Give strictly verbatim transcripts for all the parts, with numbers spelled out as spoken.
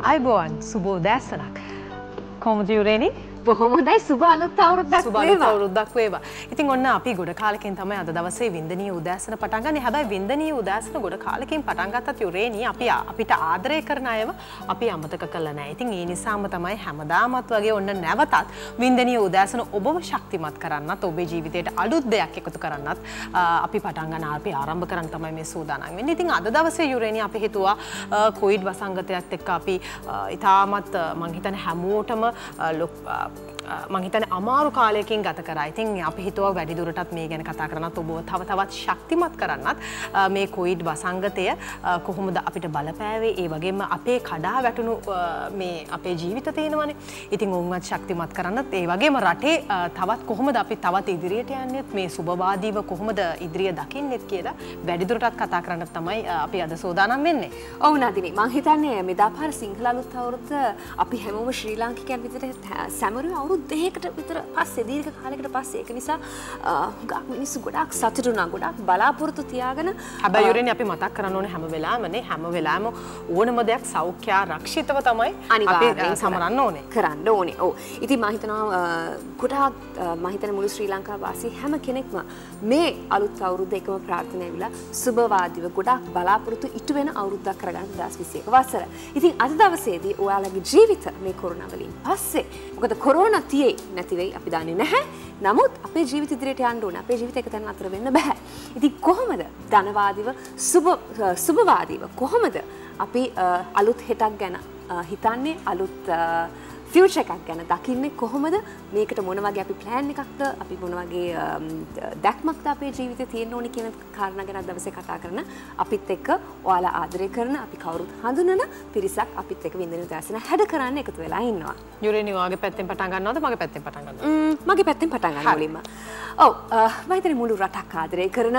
අයිබෝන් සුබෝදෑසනක්. කොහොමද යුරේනි? බොහොම හොඳයි. සුබ අලුත් අවුරුද්දක් සුබ අලුත් අවුරුද්දක් වේවා. ඉතින් ඔන්න අපි ගොඩ කාලෙකින් තමයි අද දවසේ වින්දනීය උදෑසන පටන් ගන්නේ. හැබැයි වින්දනීය උදෑසන ගොඩ කාලෙකින් පටන් ගත්තත් යුරේනි අපි අපිට ආදරය කරන අයව අපි අමතක කළා නෑ. ඉතින් ඒ නිසාම තමයි හැමදාමත් වගේ ඔන්න නැවතත් වින්දනීය උදෑසන ඔබව ශක්තිමත් කරන්නත් ඔබේ ජීවිතයට අලුත් දෙයක් එකතු කරන්නත් අපි පටන් ගන්න අපි ආරම්භ කරන්න තමයි මේ සූදානම් වෙන්නේ. ඉතින් අද දවසේ යුරේනි අපි හිතුවා කොවිඩ් වසංගතයත් එක්ක අපි ඉතාමත් මං හිතන්නේ හැමෝටම මං හිතන්නේ අමාරු කාලයකින් ගත කරා. ඉතින් අපි හිතුවා වැඩි දුරටත් මේ ගැන කතා කරනත් ඔබව තව තවත් ශක්තිමත් කරන්නත් මේ කොවිඩ් වසංගතය කොහොමද අපිට බලපෑවේ, ඒ වගේම අපේ කඩා වැටුණු මේ අපේ ජීවිත තියෙනවනේ. ඉතින් උන්වත් ශක්තිමත් කරන්නත් ඒ වගේම රටේ තවත් කොහොමද අපි තවත් ඉදිරියට යන්නේ, මේ සුබවාදීව කොහොමද ඉදිරිය දකින්නෙත් කියලා වැඩි දුරටත් කතා කරන්න තමයි අපි අද සූදානම් වෙන්නේ. ඔව් නදිනි, මං හිතන්නේ මෙදාපාර සිංහල අලුත් අවුරුද්ද අපි හැමෝම ශ්‍රී ලාංකිකයන් විදිහට සැමරුවේ අවුරුදු දෙකකට විතර පස්සේ, දීර්ඝ කාලයකට පස්සේ. ඒක නිසා ගොඩක් මිනිස්සු ගොඩක් සතුටු වුණා, ගොඩක් බලාපොරොත්තු තියාගෙන. හැබැයි යුරේනි අපි මතක් කරන්න ඕනේ හැම වෙලාවෙමනේ හැම වෙලාවෙම ඕනම දෙයක් සෞඛ්‍ය ආරක්ෂිතව තමයි අපි සමරන්න ඕනේ. කරන්න ඕනේ. ඔව්. ඉතින් මම හිතනවා ගොඩක් මම හිතන්නේ මුළු ශ්‍රී ලංකාව වාසී හැම කෙනෙක්ම මේ අලුත් අවුරුද්ද එකම ප්‍රාර්ථනා ඇවිලා සුබවාදීව ගොඩක් බලාපොරොත්තු ඉටු වෙන අවුරුද්දක් කරගන්න දෙදාස් විසි එක වසර. ඉතින් අද දවසේදී ඔයාලගේ ජීවිත මේ කොරෝනා වලින් පස්සේ මොකද කොරෝනා තියේ නැති වෙයි අපි දන්නේ නැහැ. නමුත් අපේ ජීවිත ඉදිරියට යන්න ඕනේ. අපේ ජීවිත එක තැන අතර වෙන්න බෑ. ඉතින් කොහොමද ධනවාදීව සුබ සුබවාදීව කොහොමද අපි අලුත් හෙටක් ගැන හිතන්නේ, අලුත් ෆියුචර් එකක් ගැන දකින්නේ කොහොමද? මේකට මොන වගේ අපි ප්ලෑන් එකක්ද, අපි මොන වගේ දැක්මක්ද අපේ ජීවිතේ තියෙන්න ඕනේ කියන කාරණා ගැන දවසේ කතා කරන අපිත් එක්ක ඔයාලා ආදරය කරන, අපි කවුරුත් හඳුනන පිරිසක් අපිත් එක්ක වින්දනීය උදෑසන හැඩ කරන්න එකතු වෙලා ඉන්නවා. යුරේනි ඔයාගේ පැත්තෙන් පටන් ගන්නවද මගේ පැත්තෙන් පටන් ගන්නවද? ම්ම් මගේ පැත්තෙන් පටන් ගන්න මුලින්ම. ඔව් මම හිතන්නේ මුළු රටක් ආදරය කරන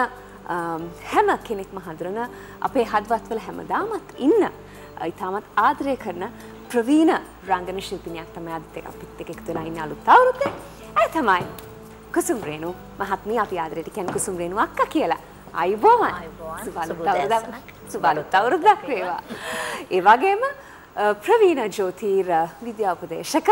හැම කෙනෙක්ම හඳුනන අපේ හදවත්වල හැමදාමත් ඉන්න ඊටමත් ආදරය කරන ප්‍රවීණ රංගන ශිල්පිනියක් තමයි අදත් අපිත් එක්ක එකතු වෙලා ඉන්න අලුත් අවුරුද්දේ. ඒ තමයි කුසුම් රේණු මහත්මිය. අපි ආදරයට කියන්නේ කුසුම් රේණු අක්කා කියලා. අයිබෝවන්. සුබ අලුත් අවුරුද්දක්. සුබ අලුත් අවුරුද්දක් වේවා. ඒ වගේම ප්‍රවීණ ජ්‍යොතිර් විද්‍යා උපදේශක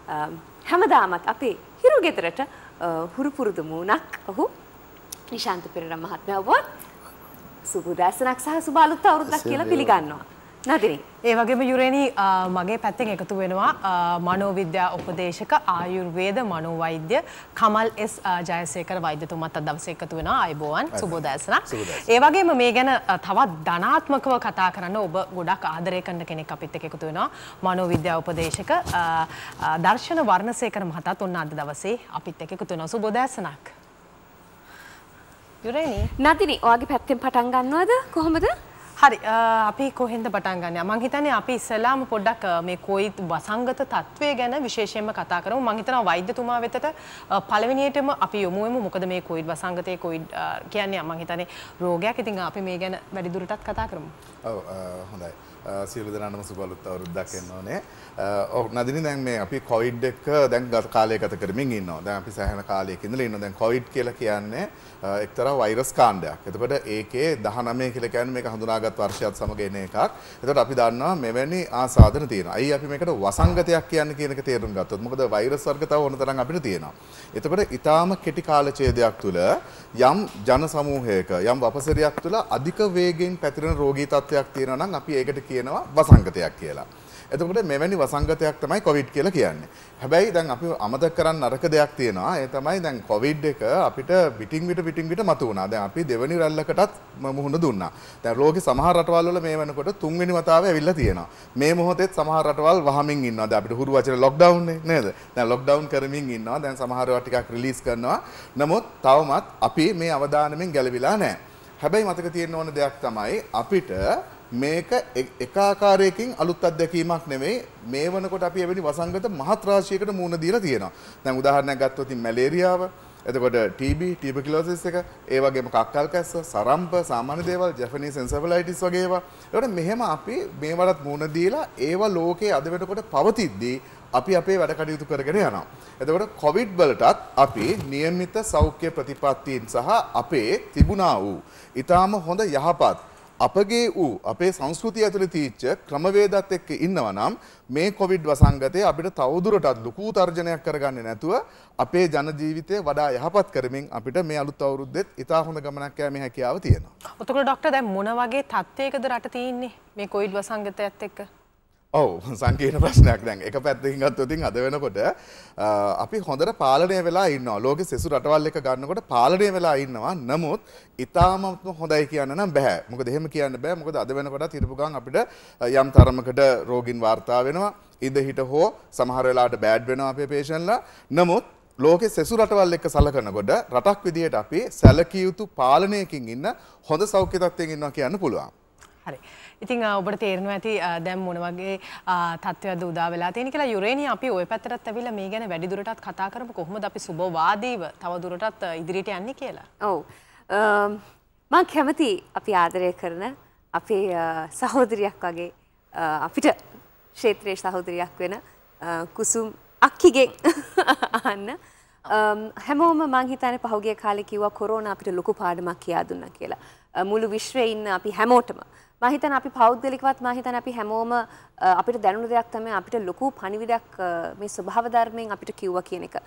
හැමදාමත් අපේ හිරු ගෙදරට හුරු පුරුදු මූණක් ඔහු නිශාන්ත පෙරේරා මහත්මයා වුවත් සුබ උදෑසනක් සහ සුබ අලුත් අවුරුද්දක් කියලා පිළිගන්නවා. නදිනි. ඒ වගේම යුරේනි මගේ පැත්තෙන් එකතු වෙනවා මනෝවිද්‍යා උපදේශක ආයුර්වේද මනෝවෛද්‍ය කමල් එස් ජයසේකර වෛද්‍යතුමාත් අද දවසේ එකතු වෙනවා. අයබෝවන් සුබෝදෑසනක්. ඒ වගේම මේ ගැන තවත් ධනාත්මකව කතා කරන්න ඔබ ගොඩක් ආදරය කරන කෙනෙක් අපිත් එක්ක එකතු වෙනවා. මනෝවිද්‍යා උපදේශක දර්ශන වර්ණසේකර මහතාත් ඔන්න අද දවසේ අපිත් එක්ක එකතු වෙනවා. සුබෝදෑසනක්. යුරේනි. නදිනි ඔයාගේ පැත්තෙන් පටන් ගන්නවද කොහොමද? හරි අපි කොහෙන්ද පටන් ගන්නේ? මම හිතන්නේ අපි ඉස්සෙල්ලාම පොඩ්ඩක් මේ කොවිඩ් වසංගත තත්ත්වය ගැන විශේෂයෙන්ම කතා කරමු. මම හිතනවා වෛද්‍යතුමා වෙතට පළවෙනියටම අපි යොමු වෙමු. මොකද මේ කොවිඩ් වසංගතයේ කොවිඩ් කියන්නේ මම හිතන්නේ රෝගයක්. ඉතින් අපි මේ ගැන වැඩි දුරටත් කතා කරමු. ඔව් හොඳයි. සියලු දෙනාටම සුබ අලුත් අවුරුද්දක් එන්න ඕනේ. ඔව් නදිනි දැන් මේ අපි කොවිඩ් එක දැන් ගත කාලය ගත කරමින් ඉන්නවා. දැන් අපි සෑහෙන කාලයක ඉඳලා ඉන්නවා. දැන් කොවිඩ් කියලා කියන්නේ එක්තරා වෛරස් කාණ්ඩයක්. එතකොට ඒකේ දහනවය කියලා කියන්නේ මේක හඳුනාගත් වර්ෂයත් සමග එන එකක්. එතකොට අපි දන්නවා මෙවැනි ආසාදන තියෙනවා. අයි අපි මේකට වසංගතයක් කියන්නේ කියන එක තේරුම් ගත්තොත්. මොකද වෛරස් වර්ග තව ඕන තරම් අපිට තියෙනවා. එතකොට ඊටාම කෙටි කාල ඡේදයක් තුළ යම් ජන සමූහයක යම් වපසරියක් තුළ අධික වේගයෙන් පැතිරෙන රෝගී තත්ත්වයක් තියෙනවා නම් අපි ඒකට කියනවා වසංගතයක් කියලා. එතකොට මෙවැනි වසංගතයක් තමයි කොවිඩ් කියලා කියන්නේ. හැබැයි දැන් අපි අමතක කරන්න නරක දෙයක් තියෙනවා. ඒ තමයි දැන් කොවිඩ් එක අපිට පිටින් පිට පිටින් පිට මතු වුණා. දැන් අපි දෙවෙනි රැල්ලකටත් මුහුණ දුන්නා. දැන් රෝගී සමහර රටවල් වල මේ වෙනකොට තුන්වෙනි වතාවේ ඇවිල්ලා තියෙනවා. මේ මොහොතේත් සමහර රටවල් වහමින් ඉන්නවා. දැන් අපිට හුරු වචන ලොක්ඩවුන් නේ නේද? දැන් ලොක්ඩවුන් කරමින් ඉන්නවා. දැන් සමහර ඒවා ටිකක් රිලීස් කරනවා. නමුත් තවමත් අපි මේ අවදානමෙන් ගැලවිලා නැහැ. හැබැයි මතක තියෙන්න ඕන දෙයක් තමයි අපිට මේක එක ආකාරයකින් අලුත් අත්දැකීමක් නෙමෙයි. මේ වෙනකොට අපි එවැනි වසංගත මහත් රාශියකට මුහුණ දීලා තියෙනවා. දැන් උදාහරණයක් ගත්තොත් මැලේරියාව, එතකොට ටීබී, ටියුබර්කියුලෝසිස් එක, ඒ වගේම කක්කල් කැස්ස, සරම්ප, සාමාන්‍ය දේවල්, ජැපනීස් එන්සෙෆලයිටිස් වගේ ඒවා. ඒකට මෙහෙම අපි මේවලත් මුහුණ දීලා ඒවා ලෝකයේ අද වෙනකොට පවතිද්දී අපි අපේ වැඩ කටයුතු කරගෙන යනවා. එතකොට කොවිඩ් වලටත් අපි નિયમિત සෞඛ්‍ය ප්‍රතිපත්තීන් සහ අපේ තිබුණා වූ ඊටාම හොඳ යහපත් අපගේ වූ අපේ සංස්කෘතිය ඇතුළේ තීච්ච ක්‍රමවේදات එක්ක ඉන්නවා නම් මේ කොවිඩ් වසංගතය අපිට තවදුරටත් ලොකු තර්ජනයක් කරගන්නේ නැතුව අපේ ජන ජීවිතය වඩා යහපත් කරමින් අපිට මේ අලුත් අවුරුද්දෙත් ඉතා හොඳ ගමනක් යෑමේ හැකියාව තියෙනවා. ඔතකොට ડોක්ටර් දැන් මොන වගේ තත්ත්වයකද රට තියෙන්නේ මේ කොවිඩ් වසංගතයත් එක්ක? ඔව් සංකීර්ණ ප්‍රශ්නයක්. දැන් එක පැත්තකින් ගත්තොත් ඉතින් අද වෙනකොට අපි හොඳට පාලනය වෙලා ඉන්නවා. ලෝකෙ සෙසු රටවල් එක ගන්නකොට පාලනය වෙලා ඉන්නවා. නමුත් ඉතාමත්ම හොඳයි කියන්න නම් බෑ. මොකද එහෙම කියන්න බෑ. මොකද අද වෙනකොටත් හිටපු ගමන් අපිට යම් තරමකට රෝගීන් වාර්තා වෙනවා. ඉඳ හිට හෝ සමහර වෙලාවට බෑඩ් වෙනවා අපේ පේෂන්ට්ලා. නමුත් ලෝකෙ සෙසු රටවල් එක්ක සලකනකොට රටක් විදියට අපි සැලකිය යුතු පාලනයකින් ඉන්න හොඳ සෞඛ්‍ය තත්ත්වයක ඉන්නවා කියන්න පුළුවන්. හරි. ඉතින් ඔබට තේරෙනවා ඇති දැන් මොන වගේ තත්ත්වයක්ද උදා වෙලා තියෙන කියලා. යුරේනි අපි ওই පැත්තටත් ඇවිල්ලා මේ ගැන වැඩි දුරටත් කතා කරමු. කොහොමද අපි සුබවාදීව තව දුරටත් ඉදිරියට යන්නේ කියලා. ඔව්. මම කැමති අපි ආදරය කරන අපේ සහෝදරියක් වගේ අපිට ක්ෂේත්‍රයේ සහෝදරියක් වෙන කුසුම් අක්කිගෙන් අහන්න. හැමෝම මං හිතන්නේ පහුගිය කාලේ කිව්වා කොරෝනා අපිට ලොකු පාඩමක් කියා දුන්නා කියලා. මුළු විශ්වයේ ඉන්න අපි හැමෝටම මම හිතන්නේ අපි පෞද්ගලිකවත් මම හිතන්නේ අපි හැමෝම අපිට දැනුණු දෙයක් තමයි අපිට ලොකු පණිවිඩයක් මේ ස්වභාව ධර්මයෙන් අපිට කිව්වා කියන එක.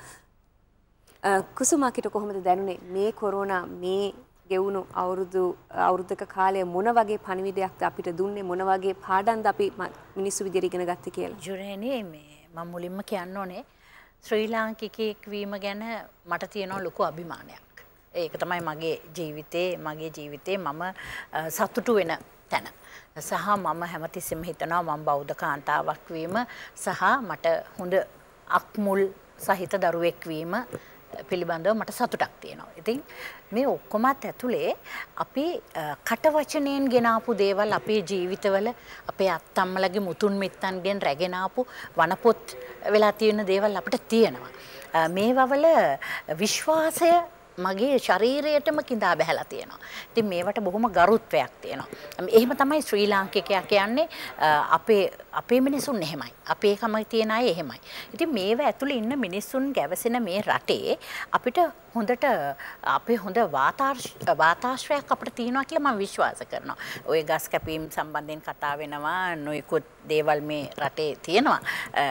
කුසුමාකිට කොහොමද දැනුනේ මේ කොරෝනා මේ ගෙවුණු අවුරුදු අවුරුද්දක කාලය මොන වගේ පණිවිඩයක්ද අපිට දුන්නේ, මොන වගේ පාඩම්ද අපි මිනිස්සු විදියට ඉගෙන ගත්තේ කියලා? ජුරේනි මේ මම මුලින්ම කියන්න ඕනේ ශ්‍රී ලාංකිකයෙක් වීම ගැන මට තියෙන ලොකු අභිමානයක්. ඒක තමයි මගේ ජීවිතේ මගේ ජීවිතේ මම සතුටු වෙන තැන. සහ මම හැමතිස්සෙම හිතනවා මම බෞද්ධ කාන්තාවක් වීම සහ මට හොඳ අක්මුල් සහිත දරුවෙක් වීම පිළිබඳව මට සතුටක් තියෙනවා. ඉතින් මේ ඔක්කොමත් ඇතුලේ අපි කටවචනයෙන් ගෙන ආපු දේවල් අපේ ජීවිතවල අපේ අත්තම්මලගේ මුතුන් මිත්තන්ගෙන් රැගෙන ආපු වනපොත් වෙලා තියෙන දේවල් අපිට තියෙනවා. මේ වවල විශ්වාසය මගේ ශරීරයටම කිඳා බැහැලා තියෙනවා. ඉතින් මේවට බොහොම ගරුත්වයක් තියෙනවා. එහෙම තමයි ශ්‍රී ලාංකිකයා කියන්නේ. අපේ අපේ මිනිසුන් එහෙමයි. අපේ කම තියෙන අය එහෙමයි. ඉතින් මේව ඇතුළේ ඉන්න මිනිසුන් ගැවසෙන මේ රටේ අපිට හොඳට අපේ හොඳ වාතාශ්‍රයක් අපිට තියෙනවා කියලා මම විශ්වාස කරනවා. ওই ගස් කැපීම් සම්බන්ධයෙන් කතා වෙනවා. නොයෙකුත් දේවල් මේ රටේ තියෙනවා.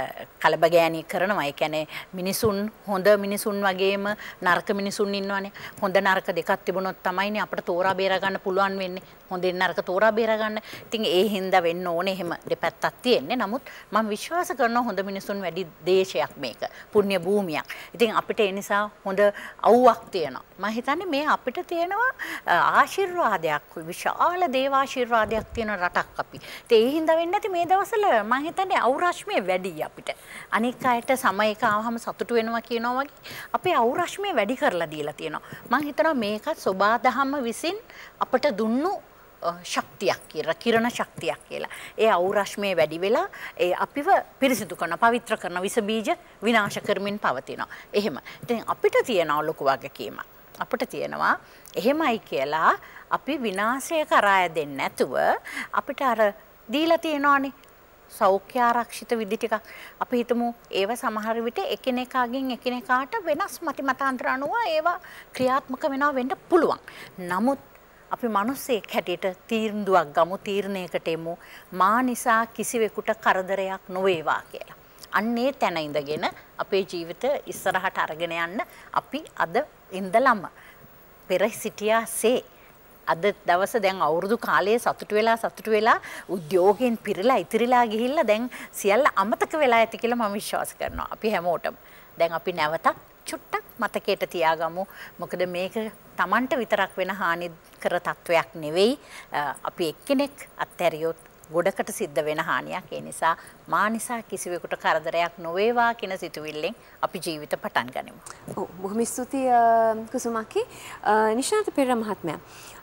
කලබගෑනි කරනවා. ඒ කියන්නේ මිනිසුන් හොඳ මිනිසුන් වගේම නරක මිනිසුන් ඉන්නවානේ. හොඳ නරක දෙකක් තිබුණොත් තමයිනේ අපිට තෝරා බේර ගන්න පුළුවන් වෙන්නේ. හොඳින් නරක තෝරා බේර ගන්න. ඉතින් ඒ හින්දා වෙන්න ඕනේ එහෙම දෙපැත්තක් තියෙන්නේ. නමුත් මම විශ්වාස කරනවා හොඳ මිනිසුන් වැඩි දේශයක් මේක. පුණ්‍ය භූමියක්. ඉතින් අපිට ඒ නිසා හොඳ අවුවක් තියෙනවා. මම හිතන්නේ මේ අපිට තියෙනවා ආශිර්වාදයක්, විශාල දේවාශිර්වාදයක් තියෙන රටක් අපි. ඉතින් ඒ හින්දා වෙන්නේ නැති මේ දවස්වල මම හිතන්නේ අවුරශ්මිය වැඩි අපිට. අනික් අයට සමයක ආවම සතුටු වෙනවා කියනවා වගේ අපේ අවුරශ්මිය වැඩි කරලා දීලා තියෙනවා. මම හිතනවා මේකත් සෝබාදහම විසින් අපිට දුන්නු ශක්තියක් කියලා, කිරණ ශක්තියක් කියලා. ඒ අවුරශ්මේ වැඩි වෙලා ඒ අපිව පිරිසිදු කරන, පවිත්‍ර කරන විස බීජ විනාශ කරමින් පවතිනවා. එහෙම. ඉතින් අපිට තියෙනවා ලොකු වගකීමක්. අපිට තියෙනවා එහෙමයි කියලා අපි විනාශය කරා දෙන්නේ නැතුව අපිට අර දීලා තියෙනවානේ සෞඛ්‍ය ආරක්ෂිත විදි ටිකක්. අපි හිතමු ඒව සමහර විට එකිනෙකාගෙන් එකිනෙකාට වෙනස් මති මතාන්තර අනුව ඒවා ක්‍රියාත්මක වෙනවා වෙන්න පුළුවන්. නමුත් අපි මිනිස්සෙක් හැටියට තීරණයක් ගමු, තීරණයකට එමු මා නිසා කිසිවෙකුට කරදරයක් නොවේවා කියලා. අන්නේ තැන ඉඳගෙන අපේ ජීවිත ඉස්සරහට අරගෙන යන්න අපි අද ඉඳලම පෙර සිටියාසේ අද දවස දැන් අවුරුදු කාලයේ සතුටු වෙලා සතුටු වෙලා උද්‍යෝගයෙන් පිරලා ඉතිරිලා ගිහිල්ලා දැන් සියල්ල අමතක වෙලා ඇති කියලා මම විශ්වාස කරනවා. අපි හැමෝටම දැන් අපි නැවතත් චුට්ටක් මතකයට තියාගමු. මොකද මේක Tamanට විතරක් වෙන හානි කර තත්වයක් නෙවෙයි. අපි එක්කෙනෙක් අත්හැරියොත් ගොඩකට සිද්ධ වෙන හානියක්. ඒ නිසා මා නිසා කිසිවෙකුට කරදරයක් නොවේවා කියන සිතුවිල්ලෙන් අපි ජීවිත පටන් ගනිමු. ඔව් බොහොම ස්තුතියි කුසුමාකි. නිශාන්ත පෙරේරා මහත්මයා,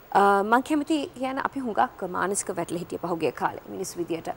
මම කැමති කියන අපි හුඟක් මානසික වැටලා හිටිය පහුගිය කාලේ මිනිස් විදියට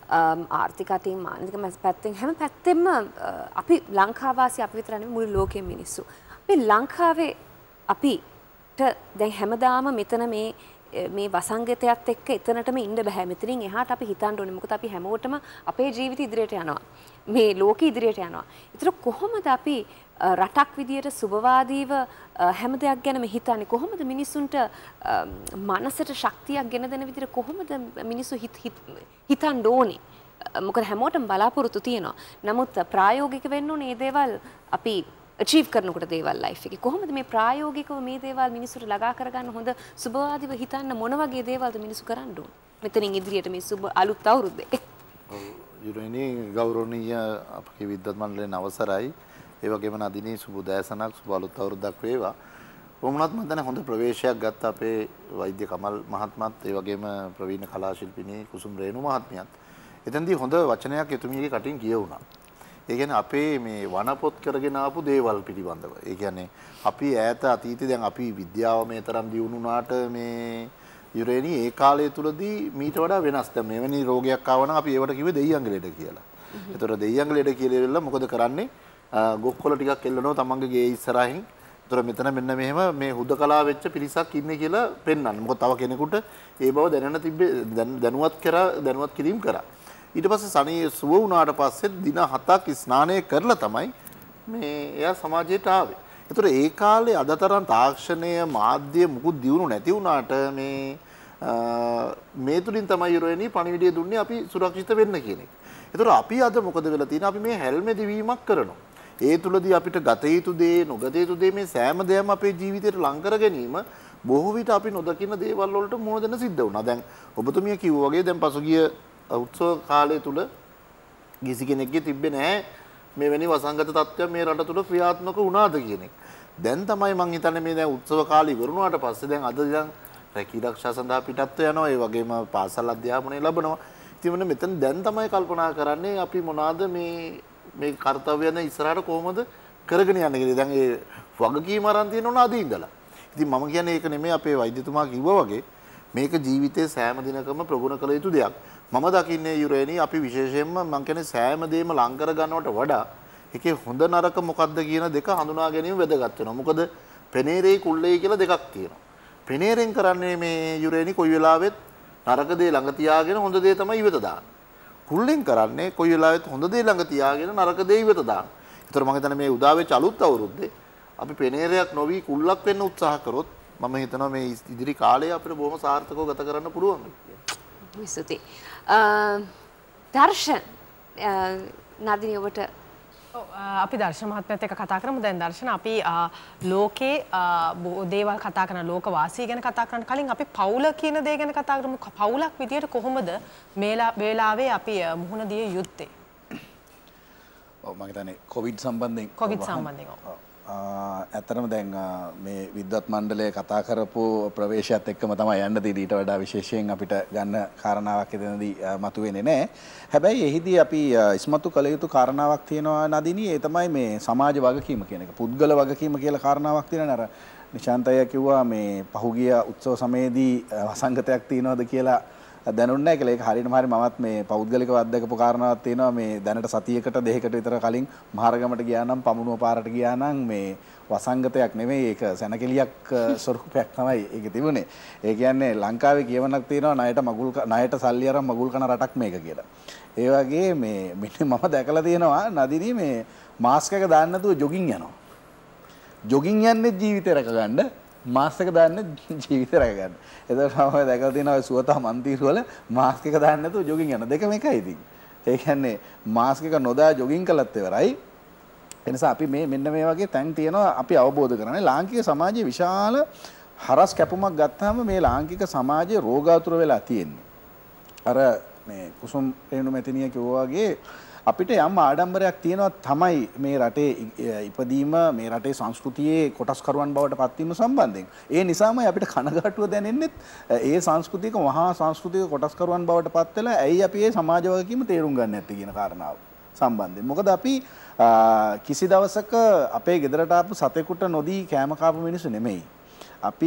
ආර්ථික අතින් මානසික පැත්තෙන් හැම පැත්තෙම අපි ලංකාවාසී අපි විතර නෙවෙයි මුළු ලෝකෙම මිනිස්සු. අපි ලංකාවේ අපිට දැන් හැමදාම මෙතන මේ මේ වසංගතයත් එක්ක එතනටම ඉන්න බෑ. මෙතනින් එහාට අපි හිතන්න ඕනේ. මොකද අපි හැමෝටම අපේ ජීවිත ඉදිරියට යනවා. මේ ලෝකෙ ඉදිරියට යනවා. ඒතර කොහොමද අපි රටක් විදියට සුබවාදීව හැම දෙයක් ගැනම හිතන්නේ? කොහොමද මිනිසුන්ට මනසට ශක්තියක් ගෙන දෙන විදියට කොහොමද මිනිස්සු හිතන්න ඕනේ? මොකද හැමෝටම බලාපොරොත්තු තියෙනවා. නමුත් ප්‍රායෝගික වෙන්න ඕනේ මේ දේවල් අපි achieve කරනකොට දේවල් life එකේ. කොහොමද මේ ප්‍රායෝගිකව මේ දේවල් මිනිස්සුන්ට ළඟා කරගන්න හොඳ සුබවාදීව හිතන්න මොන වගේ දේවල්ද මිනිස්සු කරන්න ඕනේ? මෙතනින් ඉදිරියට මේ සුබ අලුත් අවුරුද්දේ. යුරේනි ගෞරවනීය අපගේ විද්වත් මණ්ඩලයෙන් අවසරයි. ඒ වගේම නදිනී සුබ උදෑසනක් සුබ අලුත් අවුරුද්දක් වේවා. කොහොමවත් මම දැන් හොඳ ප්‍රවේශයක් ගත්ත අපේ වෛද්‍ය කමල් මහත්මයාත් ඒ වගේම ප්‍රවීණ කලා ශිල්පිනී කුසුම් රේණු මහත්මියත්. එතෙන්දී හොඳ වචනයක් එතුමියගේ කටින් කියවුණා. ඒ කියන්නේ අපේ මේ වනපොත් කරගෙන ආපු දේවල් පිළිබඳව. ඒ කියන්නේ අපි ඈත අතීතේ දැන් අපි විද්‍යාව මේ තරම් දියුණු වුණාට මේ යුරේනි ඒ කාලය තුලදී මීට වඩා වෙනස්. දැන් මෙවැනි රෝගයක් ආව නම් අපි ඒවට කිව්වේ දෙයියන්ගේ ලෙඩ කියලා. ඒතර දෙයියන්ගේ ලෙඩ කියලා ඉවරලා මොකද කරන්නේ? ගොක්කොල ටිකක් එල්ලනවා තමන්ගේ ගේ ඉස්සරහින්. ඒතර මෙතන මෙන්න මෙහෙම මේ හුදකලා වෙච්ච පිරිසක් ඉන්නේ කියලා පෙන්වන්න. මොකද තව කෙනෙකුට ඒ බව දැනන තිබ්බේ දැනුවත් කරා දැනුවත් කිරීම කරා. ඊට පස්සේ සනී සුව වුණාට පස්සේ දින හතක් ස්නානය කරලා තමයි මේ එයා සමාජයට ආවේ. ඒතර ඒ කාලේ අදතරන් තාක්ෂණය මාධ්‍ය මුකුත් දියුණු නැති වුණාට මේ මේ තුලින් තමයි යුරේනි පණිවිඩය දුන්නේ අපි සුරක්ෂිත වෙන්න කියන එක. ඒතර අපි අද මොකද වෙලා තියෙන්නේ? අපි මේ හැල්මේ දිවීමක් කරනවා. ඒ තුලදී අපිට ගත යුතු දේ නොගත යුතු දේ මේ සෑම දෙයක්ම අපේ ජීවිතයට ලං කර ගැනීම බොහෝ විට අපි නොදකින දේවල් වලට මුහුණ දෙන්න සිද්ධ වුණා. දැන් ඔබතුමිය කිව්වා වගේ දැන් පසුගිය උත්සව කාලය තුල කිසි කෙනෙක්ගේ තිබ්බේ නැහැ මේ වැනි වසංගත තත්ත්වයක් මේ රට තුල ක්‍රියාත්මක වුණාද කියන එක. දැන් තමයි මම හිතන්නේ මේ දැන් උත්සව කාලය ඉවර වුණාට පස්සේ දැන් අද දැන් රැකී ආරක්ෂා සඳහා පිටත්ව යනවා. ඒ වගේම පාසල් අධ්‍යාපනය ලැබනවා. ඉතින් මෙතන දැන් තමයි කල්පනා කරන්නේ අපි මොනවාද මේ මේ කාර්යයන් ඉස්සරහට කොහොමද කරගෙන යන්නේ කියලා. දැන් ඒ වගකීම අරන් තියෙන උන අද ඉඳලා. ඉතින් මම කියන්නේ ඒක නෙමෙයි අපේ වෛද්‍යතුමා කිව්වා වගේ මේක ජීවිතේ සෑම දිනකම ප්‍රගුණ කළ යුතු දෙයක්. මම දකින්නේ යුරේනි අපි විශේෂයෙන්ම මම කියන්නේ සෑම දෙයක්ම ලං කර ගන්නවට වඩා ඒකේ හොඳ නරක මොකක්ද කියන දෙක හඳුනා ගැනීම වැදගත් වෙනවා. මොකද පෙනේරේ කුල්ලේ කියලා දෙකක් තියෙනවා. පෙනේරෙන් කරන්නේ මේ යුරේනි කොයි වෙලාවෙත් නරක දේ ළඟ තියාගෙන හොඳ දේ තමයි ඉවත දාන්නේ. කුල්ලෙන් කරන්නේ කොයි වෙලාවෙත් හොඳ දේ ළඟ තියාගෙන නරක දේ ඉවත දාන්න. ඒතර මම හිතන්නේ මේ උදා වෙච්ච අලුත් අවුරුද්දේ අපි පෙනේරයක් නොවි කුල්ලක් වෙන්න උත්සාහ කරොත් මම හිතනවා මේ ඉදිරි කාලය අපිට බොහොම සාර්ථකව ගත කරන්න පුළුවන් කියලා. ස්තුතියි. දර්ශන් නදිනී ඔබට අපි දර්ශන මහත්මයාත් එක්ක කතා කරමු. දැන් දර්ශන අපි ලෝකේ දේවල් කතා කරන ලෝක වාසී ගැන කතා කරන්න කලින් අපි පවුල කියන දේ ගැන කතා කරමු. පවුලක් විදියට කොහොමද මේ වෙලාවේ අපි මුහුණ දිය යුත්තේ? ඔව් මම හිතන්නේ කොවිඩ් සම්බන්ධයෙන් කොවිඩ් සම්බන්ධයෙන් ඔව්. ඇත්තටම දැන් මේ විද්වත් මණ්ඩලය කතා කරපු ප්‍රවේශයත් එක්කම තමයි යන්න තියෙන්නේ. ඊට වඩා විශේෂයෙන් අපිට ගන්න කාරණාවක් එතනදී මතුවෙන්නේ නැහැ. හැබැයි එහිදී අපි ඉස්මතු කළ යුතු කාරණාවක් තියෙනවා නදිනී. ඒ තමයි මේ සමාජ වගකීම කියන එක. පුද්ගල වගකීම කියලා කාරණාවක් තියෙනවා. අර නිශාන්තය කිව්වා මේ පහුගිය උත්සව සමයේදී වසංගතයක් තියෙනවද කියලා දැනුන්නේ නැහැ කියලා. ඒක හරියටම හරිය මමත් මේ පෞද්ගලිකව අත්දකපු කාරණාවක් තියෙනවා. මේ දැනට සතියකට දෙකකට විතර කලින් මහරගමට ගියා නම් පමුණුව පාරට ගියා නම් මේ වසංගතයක් නෙමෙයි ඒක සැනකෙලියක් ස්වරූපයක් තමයි ඒක තිබුණේ. ඒ කියන්නේ ලංකාවේ කියවනක් තියෙනවා ණයට මගුල් ණයට සල්ලි අරන් මගුල් කන රටක් මේක කියලා. ඒ වගේ මේ මෙන්න මම දැකලා තියෙනවා නදිනී මේ මාස්ක් එක දාන්න නැතුව ජොගින් යනවා. ජොගින් යන්නේ ජීවිතේ රැකගන්න මාස්ක් එක දාන්න ජීවිතේ රැකගන්න. එතකොට මම දැකලා තියෙනවා සුවතා මන්තිරු වල මාස්ක් එක දාන්න නැතුව ජොගින් යන දෙකම එකයි ඉතින්. ඒ කියන්නේ මාස්ක් එක නොදා ජොගින් කළත් ඉවරයි. ඒ නිසා අපි මේ මෙන්න මේ වගේ තැන් තියෙනවා අපි අවබෝධ කරගන්න. ලාංකික සමාජයේ විශාල හරස් කැපුමක් ගත්තාම මේ ලාංකික සමාජයේ රෝගාතුර වෙලා තියෙන්නේ. අර මේ කුසුම් රේණු මෙතනිය කිව්වා වගේ අපිට යම් ආඩම්බරයක් තියෙනවා තමයි මේ රටේ ඉපදීම මේ රටේ සංස්කෘතියේ කොටස්කරුවන් බවට පත්වීම සම්බන්ධයෙන්. ඒ නිසාමයි අපිට කනගාටුව දැනෙන්නේ ඒ සංස්කෘතික මහා සංස්කෘතික කොටස්කරුවන් බවට පත් වෙලා ඇයි අපි මේ සමාජ වගකීම තේරුම් ගන්න නැත්තේ කියන කාරණාව සම්බන්ධයෙන්. මොකද අපි කිසි දවසක අපේ ගෙදරට ආපු සතෙකුට නොදී කෑම කාපු මිනිස්සු නෙමෙයි. අපි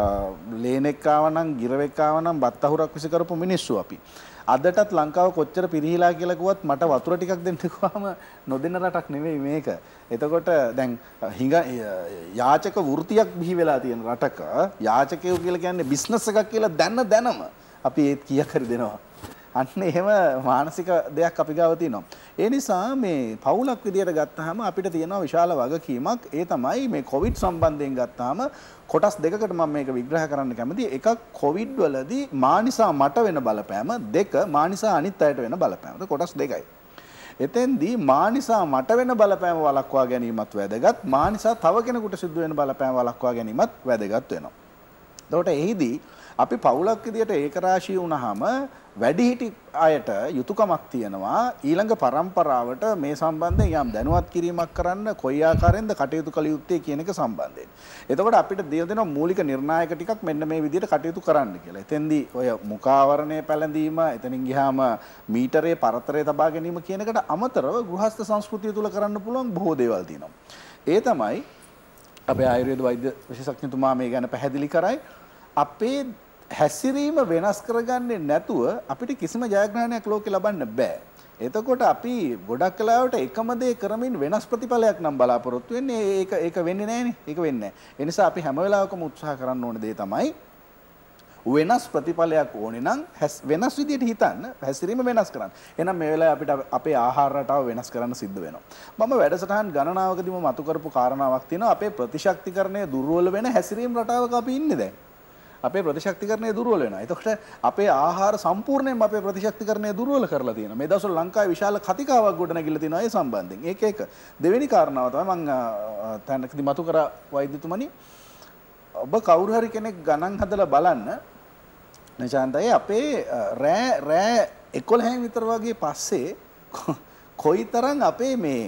ලේනෙක් ආවනම් ගිරවෙක් ආවනම් බත් අහුරක් විසි කරපු මිනිස්සු අපි. අදටත් ලංකාව කොච්චර පිරිහිලා කියලා කිව්වත් මට වතුර ටිකක් දෙන්න කිව්වම නොදෙන රටක් නෙවෙයි මේක. එතකොට දැන් හිඟ යාචක වෘත්තියක් බිහි වෙලා තියෙන රටක යාචකයෝ කියලා කියන්නේ බිස්නස් එකක් කියලා දැන දැනම අපි ඒත් කීයක් හරි දෙනවා. අන්න එහෙම මානසික දෙයක් අපි ගාව තියෙනවා. ඒ නිසා මේ පවුලක් විදියට ගත්තාම අපිට තියෙනවා විශාල වගකීමක්. ඒ තමයි මේ කොවිඩ් සම්බන්ධයෙන් ගත්තාම කොටස් දෙකකට මම මේක විග්‍රහ කරන්න කැමතියි. එකක් කොවිඩ් වලදී මා නිසා මට වෙන බලපෑම, දෙක මා නිසා අනිත් අයට වෙන බලපෑම. කොටස් දෙකයි. එතෙන්දී මා නිසා මට වෙන බලපෑම වළක්වා ගැනීමත් වැදගත්. මා නිසා තව කෙනෙකුට සිදු වෙන බලපෑම වළක්වා ගැනීමත් වැදගත් වෙනවා. එතකොට එහිදී අපි පවුලක් විදියට ඒකරාශී වුණාම වැඩිහිටි අයට යුතුයකමක් තියෙනවා ඊළඟ පරම්පරාවට මේ සම්බන්ධයෙන් යම් දැනුවත් කිරීමක් කරන්න කොයි ආකාරයෙන්ද කටයුතු කළ යුත්තේ කියන එක සම්බන්ධයෙන්. එතකොට අපිට දෙන දෙන මූලික නිර්ණායක ටිකක් මෙන්න මේ විදියට කටයුතු කරන්න කියලා. එතෙන්දී ඔය මුඛාවරණය පැළඳීම, එතනින් ගියාම මීටරේ පරතරය තබා ගැනීම කියන එකට අමතරව ගෘහස්ත සංස්කෘතිය තුල කරන්න පුළුවන් බොහෝ දේවල් තියෙනවා. ඒ තමයි අපේ ආයුර්වේද වෛද්‍ය විශේෂඥතුමා මේ ගැන පැහැදිලි කරයි. අපේ හැසිරීම වෙනස් කරගන්නේ නැතුව අපිට කිසිම ජයග්‍රහණයක් ලෝකේ ලබන්න බෑ. එතකොට අපි ගොඩක් කලාවට එකම දේ කරමින් වෙනස් ප්‍රතිඵලයක් නම් බලාපොරොත්තු වෙන්නේ. ඒක ඒක වෙන්නේ නැහනේ. ඒක වෙන්නේ නැහැ. ඒ නිසා අපි හැම වෙලාවකම උත්සාහ කරන්න ඕන දේ තමයි වෙනස් ප්‍රතිඵලයක් ඕනේ නම් වෙනස් විදියට හිතන්න, හැසිරීම වෙනස් කරන්න. එහෙනම් මේ වෙලාවේ අපිට අපේ ආහාර රටාව වෙනස් කරන්න සිද්ධ වෙනවා. මම වැඩසටහන් ගණනාවකදීම මතු කරපු කාරණාවක් තියෙනවා. අපේ ප්‍රතිශක්තිකරණය දුර්වල වෙන හැසිරීම රටාවක අපි ඉන්නේ දැන්. අපේ ප්‍රතිශක්තිකරණය දුර්වල වෙනවා. එතකොට අපේ ආහාර සම්පූර්ණයෙන්ම අපේ ප්‍රතිශක්තිකරණය දුර්වල කරලා තියෙනවා. මේ දවස්වල ලංකාවේ විශාල කතිකාවක් ගොඩනැගිලා තියෙනවා ඒ සම්බන්ධයෙන්. ඒක එක. දෙවෙනි කාරණාව තමයි මම තැනකදී මතු කර වෛද්‍යතුමනි ඔබ කවුරු හරි කෙනෙක් ගණන් හදලා බලන්න නිශාන්තයි අපේ රෑ රෑ එකොළහෙන් විතර වගේ පස්සේ කොයිතරම් අපේ මේ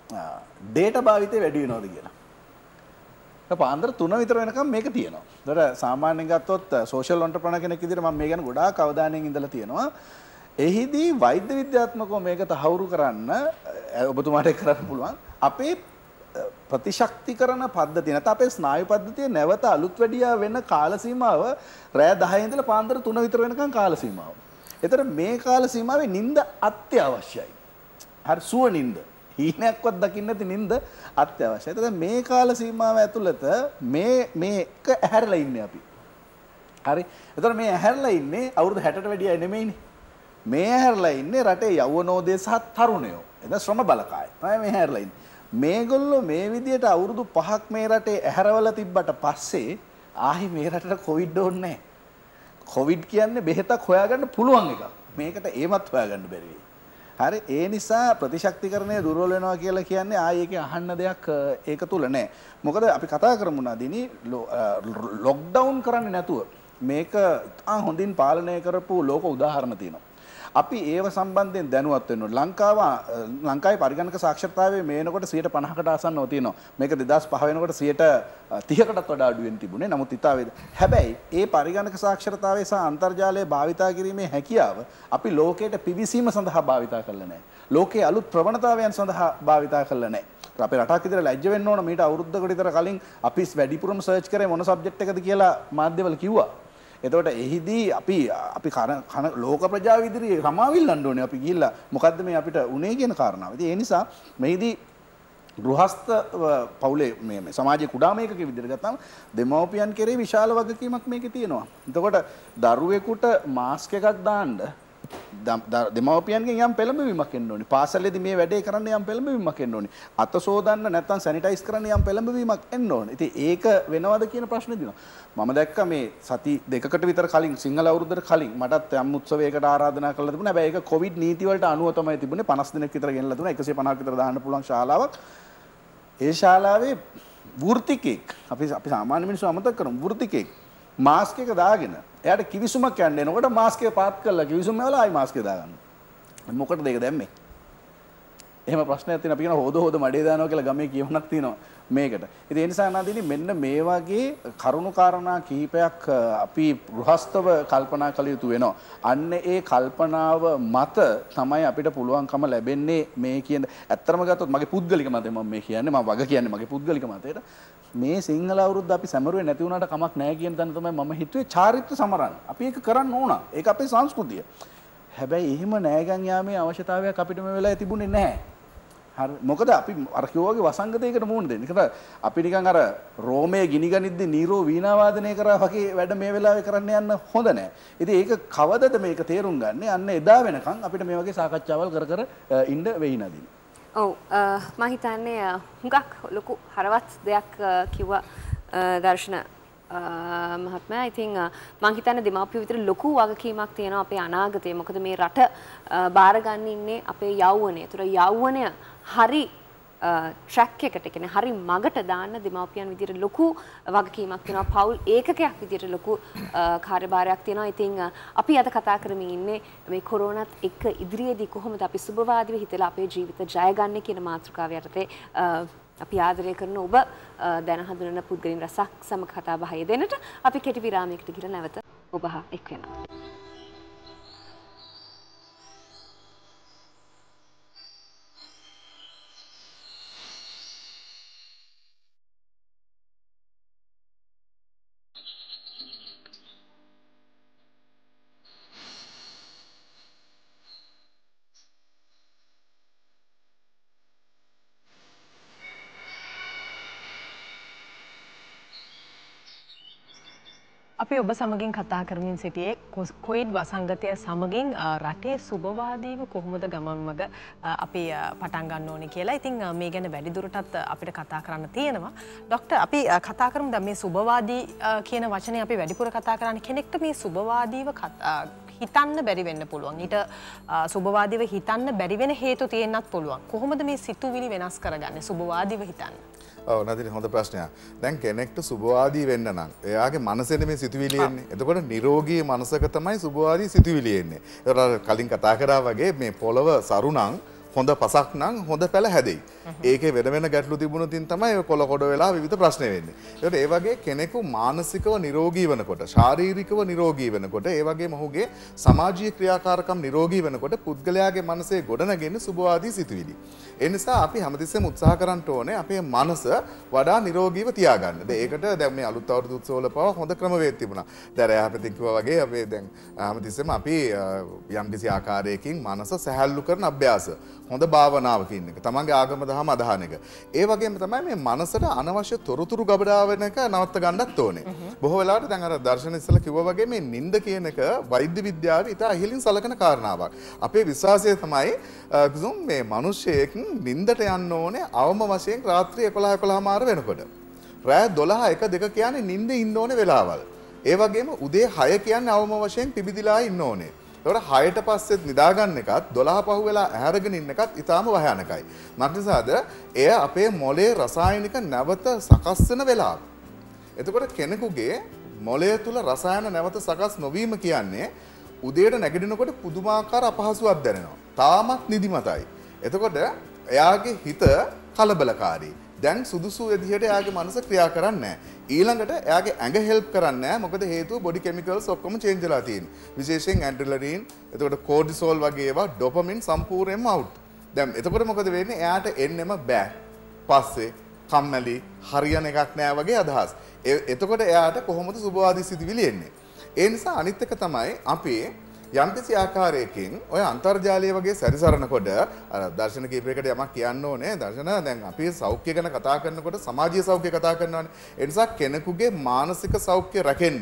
ඩේටා භාවිතය වැඩි වෙනවද කියලා. පාන්දර තුන විතර වෙනකම් මේක තියෙනවා. ඒතර සාමාන්‍යයෙන් ගත්තොත් සෝෂල් එන්ටර්ප්‍රෙනර් කෙනෙක් විදිහට මම මේ ගැන ගොඩාක් අවධානයෙන් ඉඳලා තියෙනවා. එහිදී වෛද්‍ය විද්‍යාත්මකව මේක තහවුරු කරන්න ඔබතුමාට කරන්න පුළුවන්. අපේ ප්‍රතිශක්තිකරණ පද්ධතිය නැත්නම් අපේ ස්නායු පද්ධතිය නැවත අලුත් වැඩියා වෙන කාල සීමාව රෑ දහය ඉඳලා පාන්දර තුන විතර වෙනකම් කාල සීමාව. ඒතර මේ කාල සීමාවේ නිින්ද අත්‍යවශ්‍යයි. හරි සුව නිින්ද. හීනයක්වත් දකින්න නැති නිින්ද අත්‍යවශ්‍යයි. එතකොට මේ කාල සීමාව ඇතුළත මේ මේක ඇහැරලා ඉන්නේ අපි. හරි. එතකොට මේ ඇහැරලා ඉන්නේ අවුරුදු හැටට වැඩි අය නෙමෙයිනේ. මේ ඇහැරලා ඉන්නේ රටේ යෞවනෝදය සහ තරුණයෝ. එතන ශ්‍රම බලකාය. තමයි මේ ඇහැරලා ඉන්නේ. මේගොල්ලෝ මේ විදියට අවුරුදු පහක් මේ රටේ ඇහැරවලා තිබ්බට පස්සේ ආහි මේ රටට කොවිඩ් ඕනේ නැහැ. කොවිඩ් කියන්නේ බෙහෙතක් හොයාගන්න පුළුවන් එකක්. මේකට ඒවත් හොයාගන්න බැරි වෙයි. හරි ඒ නිසා ප්‍රතිශක්තිකරණය දුර්වල වෙනවා කියලා කියන්නේ ආයේ ඒකේ අහන්න දෙයක් ඒක තුල නැහැ. මොකද අපි කතා කරමු නාදිනී ලොක්ඩවුන් කරන්නේ නැතුව මේක තා හොඳින් පාලනය කරපු ලෝක උදාහරණ තියෙනවා. අපි ඒව සම්බන්ධයෙන් දැනුවත් වෙන්න ඕනේ. ලංකාව ලංකාවේ පරිගණක සාක්ෂරතාවයේ මේ වෙනකොට සියයට පනහකට ආසන්නව තියෙනවා. මේක දෙදාස් පහ වෙනකොට සියයට තිහකටත් වඩා අඩු වෙන තිබුණේ. නමුත් ඉතාලි හැබැයි ඒ පරිගණක සාක්ෂරතාවය සහ අන්තර්ජාලය භාවිතා කිරීමේ හැකියාව අපි ලෝකයට පිවිසීම සඳහා භාවිතා කරලා නැහැ. ලෝකයේ අලුත් ප්‍රවණතාවයන් සඳහා භාවිතා කරලා නැහැ. අපේ රටක් විතර ලැජ්ජ වෙන්න ඕන. මීට අවුරුද්දකට විතර කලින් අපි වැඩිපුරම සර්ච් කරේ මොන සබ්ජෙක්ට් එකද කියලා මාධ්‍යවල කිව්වා. එතකොට එහිදී අපි අපි කන ලෝක ප්‍රජාව ඉදිරියේ රමාවිල්ලන්න ඕනේ අපි ගිහිල්ලා මොකද්ද මේ අපිට උනේ කියන කාරණාව. ඉතින් ඒ නිසා මෙහිදී ගෘහස්ත පවුලේ මේ මේ සමාජයේ කුඩාම එකක විදිහට ගත්තාම දෙමව්පියන් කෙරේ විශාල වගකීමක් මේකේ තියෙනවා. එතකොට දරුවෙකුට මාස්ක් එකක් දාන්න දෙමව්පියන්ගෙන් යම් පෙළඹවීමක් එන්න ඕනේ. පාසලේදී මේ වැඩේ කරන්න යම් පෙළඹවීමක් එන්න ඕනේ. අත සෝදන්න නැත්නම් සැනිටයිස් කරන්න යම් පෙළඹවීමක් එන්න ඕනේ. ඉතින් ඒක වෙනවද කියන ප්‍රශ්නේ දිනවා. මම දැක්ක මේ සති දෙකකට විතර කලින් සිංහල අවුරුද්දට කලින් මටත් යම් උත්සවයකට ආරාධනා කළා තිබුණා. හැබැයි ඒක කොවිඩ් නීති වලට අනුව තමයි තිබුණේ. පනස් දිනක් විතර ගෙනලා දුන්නා. එකසිය පනහක් විතර දාන්න පුළුවන් ශාලාවක්. ඒ ශාලාවේ වෘත්තිකෙක් අපි අපි සාමාන්‍ය මිනිස්සු අමතක කරමු වෘත්තිකෙක් මාස්ක් එක දාගෙන එයාට කිවිසුමක් යන්න එනකොට මාස්ක් එක පාත් කරලා කිවිසුම වල ආයි මාස්ක් එක දාගන්න. මොකටද ඒක දැම්මේ? එහෙම ප්‍රශ්නයක් තියෙනවා. අපි කියන හොද හොද මඩේ දානවා කියලා ගමේ කියවනක් තියෙනවා මේකට. ඉතින් ඒ නිසා නාදිනි මෙන්න මේ වගේ කරුණු කාරණා කිහිපයක් අපි ගෘහස්තව කල්පනා කළ යුතු වෙනවා. අන්න ඒ කල්පනාව මත තමයි අපිට පුළුවන්කම ලැබෙන්නේ මේ කියන ඇත්තම ගත්තොත් මගේ පුද්ගලික මතය මම මේ කියන්නේ මම වග කියන්නේ මගේ පුද්ගලික මතයට මේ සිංහල අවුරුද්ද අපි සැමරුවේ නැති වුණාට කමක් නැහැ කියන තැන තමයි මම හිතුවේ චාරිත්‍ර සමරන්න. අපි ඒක කරන්න ඕන. ඒක අපේ සංස්කෘතිය. හැබැයි එහෙම නෑගන් යාමේ අවශ්‍යතාවයක් අපිට මේ වෙලාවේ තිබුණේ නැහැ. හරි මොකද අපි අර කිව්වාගේ වසංගතයකට මුහුණ දෙන්නේ. ඒකට අපි නිකන් අර රෝමයේ ගිනිගනිද්දී නීරෝ වීණා වාදනය කරා වගේ වැඩ මේ වෙලාවේ කරන්න යන්න හොඳ නැහැ. ඉතින් ඒක කවදද මේක තේරුම් ගන්න? අන්න එදා වෙනකන් අපිට මේ වගේ සාකච්ඡාවල් කර කර ඉන්න වෙයි නදින්. ඔව් මම හිතන්නේ හුඟක් ලොකු හරවත් දෙයක් කිව්වා දර්ශන මහත්මයා. ඉතින් මම හිතන්නේ දෙමාපියෝ විතර ලොකු වගකීමක් තියෙනවා අපේ අනාගතේ. මොකද මේ රට බාර ගන්න ඉන්නේ අපේ යෞවනය. ඒතර යෞවනය හරි ට්‍රැක් එකට කියන්නේ හරි මගට දාන්න දෙමාපියන් විදිහට ලොකු වගකීමක් තියෙනවා. පවුල් ඒකකයක් විදිහට ලොකු කාර්යභාරයක් තියෙනවා. ඉතින් අපි අද කතා කරමින් ඉන්නේ මේ කොරෝනාත් එක්ක ඉදිරියේදී කොහොමද අපි සුබවාදීව හිතලා අපේ ජීවිත ජයගන්නේ කියන මාතෘකාව යටතේ අපි ආදරය කරන ඔබ දැන හඳුනන පුද්ගලින් රසක් සමග කතා බහ යෙදෙන්නට අපි කෙටි විරාමයකට ගිහින් නැවත ඔබ හා එක් වෙනවා. අපි ඔබ සමගින් කතා කරමින් සිටියේ කොයිඩ් වසංගතය සමගින් රටේ සුබවාදීව කොහොමද ගමන් මග අපි පටන් ගන්න ඕනේ කියලා. ඉතින් මේ ගැන වැඩිදුරටත් අපිට කතා කරන්න තියෙනවා. ડોක්ටර් අපි කතා කරමු දැන් මේ සුබවාදී කියන වචනේ අපි වැඩිපුර කතා කරන්නේ කෙනෙක්ට මේ සුබවාදීව හිතන්න බැරි වෙන්න පුළුවන්. ඊට සුබවාදීව හිතන්න බැරි වෙන හේතු තියෙන්නත් පුළුවන්. කොහොමද මේ සිතුවිලි වෙනස් කරගන්නේ සුබවාදීව හිතන්න? ඔව් නදින හොඳ ප්‍රශ්නයක්. දැන් කෙනෙක්ට සුබවාදී වෙන්න නම් එයාගේ මනසෙන් මේ සිතුවිලි එන්නේ. එතකොට නිරෝගී මනසක තමයි සුබවාදී සිතුවිලි එන්නේ. ඒතර කලින් කතා කරා වගේ මේ පොළව සරු නම් හොඳ පසක් නම් හොඳ පැල හැදෙයි. ඒකේ වෙන වෙන ගැටලු තිබුණොතින් තමයි ඔය කොළ කොට වෙලා විවිධ ප්‍රශ්න වෙන්නේ. ඒකට ඒ වගේ කෙනෙකු මානසිකව නිරෝගී වෙනකොට, ශාරීරිකව නිරෝගී වෙනකොට, ඒ වගේම ඔහුගේ සමාජීය ක්‍රියාකාරකම් නිරෝගී වෙනකොට පුද්ගලයාගේ මනසේ ගොඩනගෙන සුබවාදී සිතුවිලි. ඒ නිසා අපි හැමතිස්සෙම උත්සාහ කරන්න ඕනේ අපේ මනස වඩා නිරෝගීව තියාගන්න. ඒකට දැන් මේ අලුත් අවුරුදු උත්සවවල පවා හොඳ ක්‍රමවේද තිබුණා. දැන් යහපතින් කිව්වා වගේ අපි දැන් හැමතිස්සෙම අපි යම්කිසි ආකාරයකින් මනස සැහැල්ලු කරන අභ්‍යාස හොඳ භාවනාවකින් එක තමන්ගේ ආගම දහම අදහන එක. ඒ වගේම තමයි මේ මනසට අනවශ්‍ය තොරතුරු ගබඩා වෙන එක නවත්ත ගන්නත් ඕනේ. බොහෝ වෙලාවට දැන් අර දර්ශන ඉස්සලා කිව්වා වගේ මේ නිින්ද කියන එක වෛද්‍ය විද්‍යාවේ ඉතා ඉහළින් සලකන කාරණාවක්. අපේ විශ්වාසය තමයි කිසුම් මේ මිනිස්සෙක් නිින්දට යන්න ඕනේ අවම වශයෙන් රාත්‍රී එකොළහ එකොළහ මාර වෙනකොට. රෑ දොළහ එක දෙක කියන්නේ නිින්දේ ඉන්න ඕනේ වෙලාවල්. ඒ වගේම උදේ හය කියන්නේ අවම වශයෙන් පිබිදිලා ඉන්න ඕනේ. ඒකට හයට පස්සෙත් නිදාගන්න එකත් දොළහ පහු වෙලා ඇහැරගෙන ඉන්න එකත් ඊටාම භයානකයි. මක්නිසාද එය අපේ මොළයේ රසායනික නැවත සකස් වෙන වෙලාව. එතකොට කෙනෙකුගේ මොළය තුල රසායන නැවත සකස් නොවීම කියන්නේ උදේට නැගිටිනකොට පුදුමාකාර අපහසුයක් දැනෙනවා. තාමත් නිදිමතයි. එතකොට එයාගේ හිත කලබලකාරී. දැන් සුදුසු විදිහට එයාගේ මනස ක්‍රියා කරන්නේ නැහැ. ඊළඟට එයාගේ ඇඟ හෙල්ප් කරන්නේ නැහැ. මොකද හේතුව බොඩි කෙමිකල්ස් ඔක්කොම චේන්ජ් වෙලා තියෙන්නේ. විශේෂයෙන් ඇඩ්‍රිනලින්, එතකොට කෝටිසෝල් වගේ ඒවා ඩොපමින් සම්පූර්ණයෙන්ම අවුට්. දැන් එතකොට මොකද වෙන්නේ? එයාට එන්නෙම බෑ. පස්සේ කම්මැලි, හරියන එකක් නෑ වගේ අදහස්. එතකොට එයාට කොහොමද සුබවාදී සිතුවිලි එන්නේ? ඒ නිසා අනිත් එක තමයි අපි යම්කිසි ආකාරයකින් ඔය අන්තර්ජාලය වගේ සැරිසරනකොට අර දර්ශන කීපයකට යමක් කියන්න ඕනේ. දර්ශන දැන් අපි සෞඛ්‍ය ගැන කතා කරනකොට සමාජීය සෞඛ්‍ය කතා කරනවානේ. ඒ නිසා කෙනෙකුගේ මානසික සෞඛ්‍ය රැකෙන්න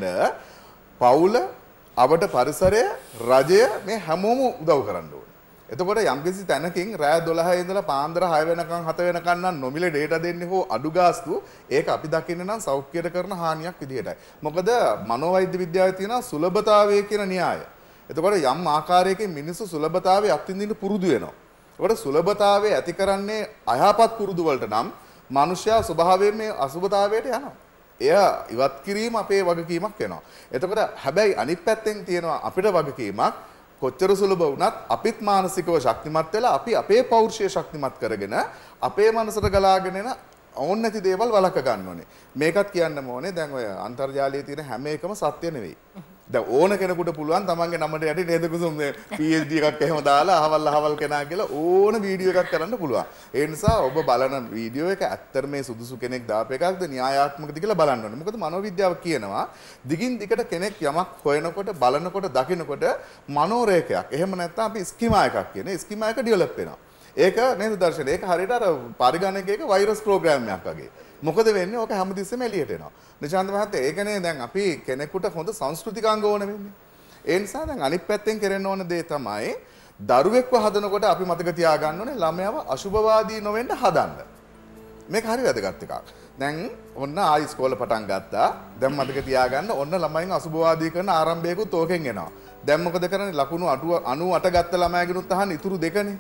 පවුල, අවට පරිසරය, රජය මේ හැමෝම උදව් කරන්න ඕනේ. එතකොට යම්කිසි තැනකින් රෑ දොළහ ඉඳලා පාන්දර හය වෙනකන් හත වෙනකන් නම් නොමිලේ ඩේටා දෙන්නේ හෝ අඩු ගාස්තු ඒක අපි දකින්නේ නම් සෞඛ්‍යයට කරන හානියක් විදිහටයි. මොකද මනෝවෛද්‍ය විද්‍යාවේ තියෙන සුලභතාවය කියන න්‍යාය. එතකොට යම් ආකාරයකින් මිනිස්සු සුලභතාවයේ අත්විඳින්න පුරුදු වෙනවා. ඒකට සුලභතාවයේ ඇති කරන්නේ අයහපත් පුරුදු වලට නම් මිනිසයා ස්වභාවයෙන් මේ අසුභතාවයට යනවා. එය ඉවත් කිරීම අපේ වගකීමක් වෙනවා. එතකොට හැබැයි අනිත් පැත්තෙන් තියෙනවා අපිට වගකීමක් කොච්චර සුලභ වුණත් අපිත් මානසිකව ශක්තිමත් වෙලා අපි අපේ පෞරුෂය ශක්තිමත් කරගෙන අපේ මනසට ගලාගෙන එන ඕන නැති දේවල් වළක්ව ගන්න ඕනේ. මේකත් කියන්නම ඕනේ දැන් ඔය අන්තර්ජාලයේ තියෙන හැම එකම සත්‍ය නෙවෙයි. දැන් ඕන කෙනෙකුට පුළුවන් තමන්ගේ නමට යටි නේද කුසුම් පී එච් ඩී එකක් එහෙම දාලා අහවල් අහවල් කෙනා කියලා ඕන වීඩියෝ එකක් කරන්න පුළුවන්. ඒ නිසා ඔබ බලන වීඩියෝ එක ඇත්තට මේ සුදුසු කෙනෙක් දාපු එකක්ද න්‍යායාත්මකද කියලා බලන්න ඕනේ. මොකද මනෝවිද්‍යාව කියනවා දිගින් දිගට කෙනෙක් යමක් හොයනකොට බලනකොට දකිනකොට මනෝරේඛයක්. එහෙම නැත්නම් අපි ස්කිමා එකක් කියන ස්කිමා එක ඩෙවලොප් වෙනවා. ඒක නේද දර්ශන. ඒක හරියට අර පරිගණකයක වෛරස් ප්‍රෝග්‍රෑම් එකක් වගේ. මොකද වෙන්නේ? ඕක හැමතිස්සෙම එළියට එනවා. නිශාන්ත මහත්තයා ඒකනේ දැන් අපි කෙනෙකුට හොඳ සංස්කෘතිකාංග ඕන වෙන්නේ. ඒ නිසා දැන් අනිත් පැත්තෙන් කරන්න ඕන දේ තමයි දරුවෙක්ව හදනකොට අපි මතක තියාගන්න ඕනේ ළමයාව අශුභවාදී නොවෙන්න හදන්න. මේක හරි වැදගත් එකක්. දැන් ඔන්න ආයි ඉස්කෝලේ පටන් ගත්තා. දැන් මතක තියාගන්න ඔන්න ළමයින් අශුභවාදී කරන ආරම්භයකුත් ඕකෙන් එනවා. දැන් මොකද කරන්නේ? ලකුණු අනූඅට ගත්ත ළමයාගෙනුත් අහන්න ඉතුරු දෙකනේ.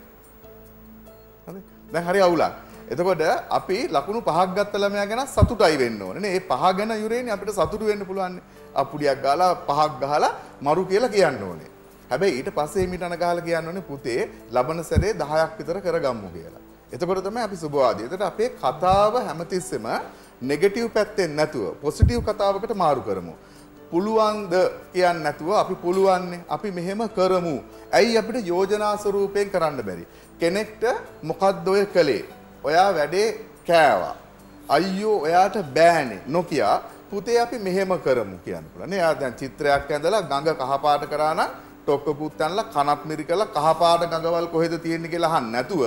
හරි. දැන් හරි අවුලක්. එතකොට අපි ලකුණු පහක් ගත්ත ළමයා ගැන සතුටයි වෙන්න ඕනේ නේ. ඒ පහ ගැන යුරේනේ අපිට සතුටු වෙන්න පුළුවන්. අපුඩියක් ගාලා පහක් ගහලා මරු කියලා කියන්න ඕනේ. හැබැයි ඊට පස්සේ මිටන ගහලා කියන්න ඕනේ පුතේ ලබන සැරේ දහයක් විතර කරගම්මු කියලා. එතකොට තමයි අපි සුබවාදී. එතකොට අපේ කතාව හැමතිස්සෙම නෙගටිව් පැත්තෙන් නැතුව පොසිටිව් කතාවකට මාරු කරමු. පුළුවන්ද කියන්නේ නැතුව අපි පුළුවන්නේ අපි මෙහෙම කරමු. ඇයි අපිට යෝජනා ස්වරූපයෙන් කරන්න බැරි? කෙනෙක්ට මොකද්ද ඔය කලේ? ඔයා වැඩේ කෑවා. අයියෝ ඔයාට බෑනේ නොකිය පුතේ අපි මෙහෙම කරමු කියන්න පුළුවන්. නේ. එයා දැන් චිත්‍රයක් ඇඳලා ගඟ කහපාට කරා නම් ටොක්ක පුත්තන්ලා කනත් මිරිකලා කහපාට ගඟවල් කොහෙද තියෙන්නේ කියලා අහන්න නැතුව